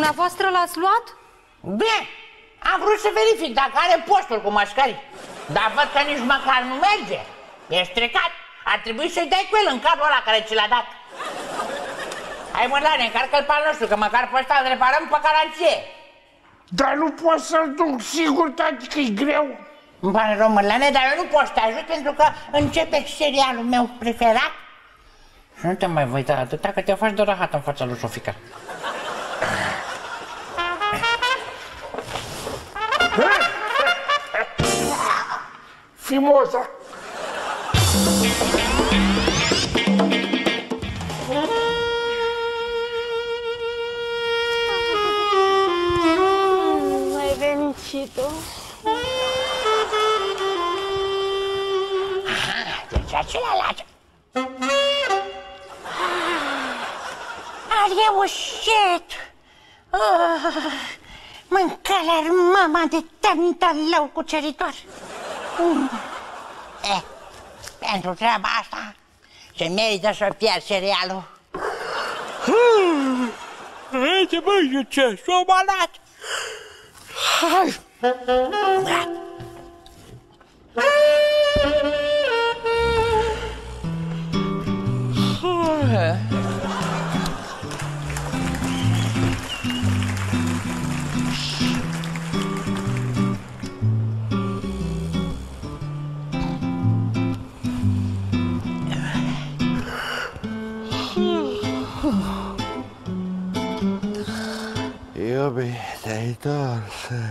Dumneavoastră l-ați luat? Bine, am vrut să verific dacă are postul cu mășcări. Dar văd că nici măcar nu merge. E stricat. Ar trebui să-i dai cu el în cadrul ăla care ți l-a dat. Hai, Mărlane, încarcă-l pe al nostru, că măcar pe ăsta îl reparăm pe garanție. Dar nu pot să-l duc sigur, tati, că-i greu. Îmi pare rău, Mărlane, dar eu nu pot să te ajut pentru că începe serialul meu preferat. Și nu te mai voi da atâta că te faci de rahat în fața lui Sofica. Fimosa! Mai venit și tu? Deci acela lace. Are ușet. Mâncarea mama de tantă lău cuceritor. Pentru treaba asta se merită să pierd cerealul. Uite, băi, ce s-o balat! Hai! Iubite-i dulce.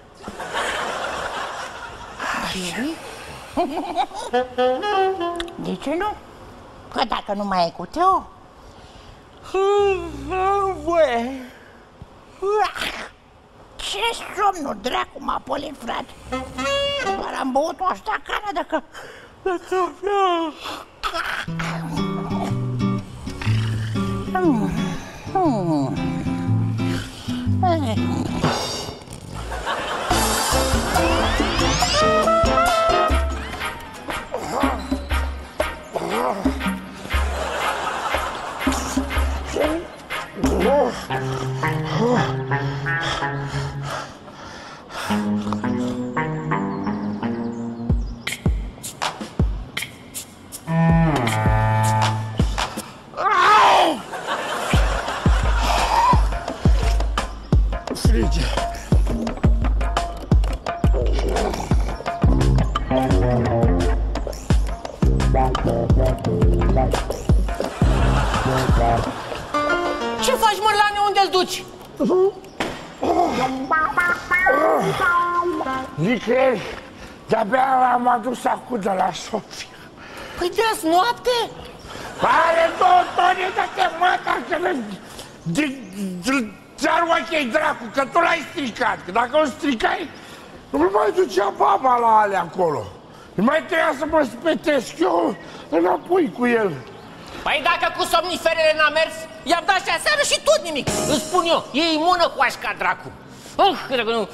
De ce nu? Că dacă nu mai e cu Teo... Ce somnul dracu m-a polit, frate! Doar am băut o stacană de cafea. Frige. Ce faci, Mărlane? Unde-l duci? Nicăieri, de-abia am adus acum de la Sofia. Păi de-azi noapte? Are 2 tone de temăta, că ți-ar ochei dracu, că tu l-ai stricat. Că dacă o stricai, nu mai ducea baba la ale acolo. Nu mai trebuia să mă spetesc eu înapoi cu el. Păi dacă cu somniferele n-a mers, i-am dat și aseară și tot nimic. Îți spun eu, e imună cu așca dracu. Dacă nu...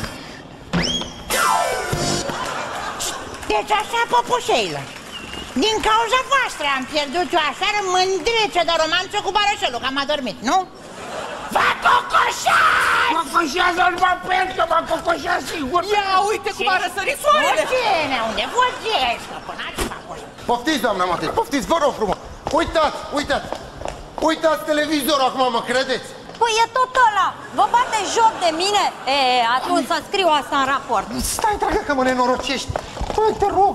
Deci așa, păpușeilor, din cauza voastră am pierdut eu aseară mândrece de romanță cu Barășelul, că am adormit, nu? Vă cocoșați! Mă cocoșează numai pentru că mă cocoșează sigur. Ia uite cum a răsărit soarele! Vorgene, unde vorgeni, scăpânați-vă acolo. Poftiți, doamna Matei, poftiți, vă rog frumos. Uitați, uitați. Uitați televizorul acum, mă credeți? Păi e tot ăla. Vă bate joc de mine? Atunci să scriu asta în raport. Stai, dragă, că mă nenorocești. Păi, te rog.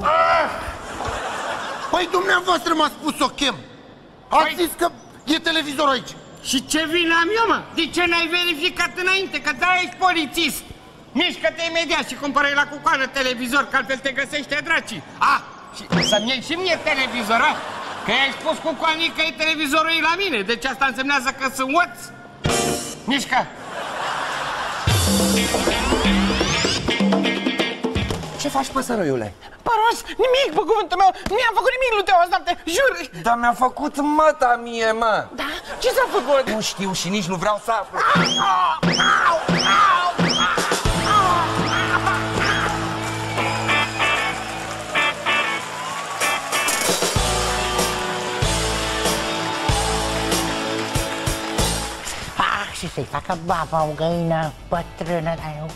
Păi, dumneavoastră m-a spus să o chem. Ați zis că e televizorul aici. Și ce vină am eu, mă? De ce n-ai verificat înainte? Că da, ești polițist. Mișcă-te imediat și cumpără-i la cucoană televizor, că altfel te găsește dracii. Și să-mi iei și mie televizor, a? Că i-ai spus cucoanii că e televizorul la mine. Deci asta însemnează că sunt oț. Mișcă! Ce faci, păsăroiule? Paros, nimic, pe cuvântul meu, nu i-am făcut nimic lui Teo azi noapte, jur! Dar mi-a făcut măta mie, mă! Da? Ce s-a făcut? Nu știu și nici nu vreau să aflu. Și să-i facă baba o găină bătrână, dar eu...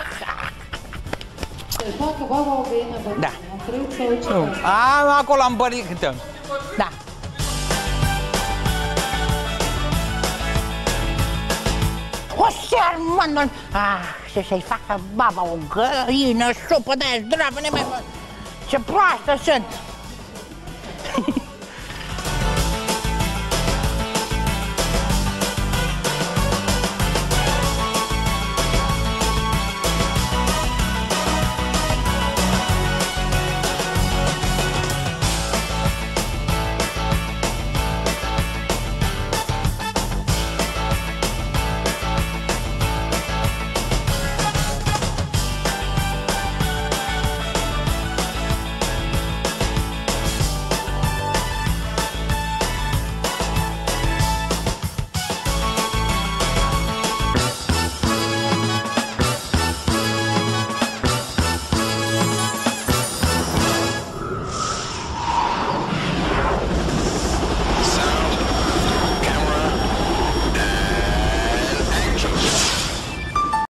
Să-i facă baba o găină bătrână? Da. Cred sau ce? Acolo am bărit câte. Da. O searmă, să-i facă baba o găină, supă de-aia zdravă, ce proastă sunt!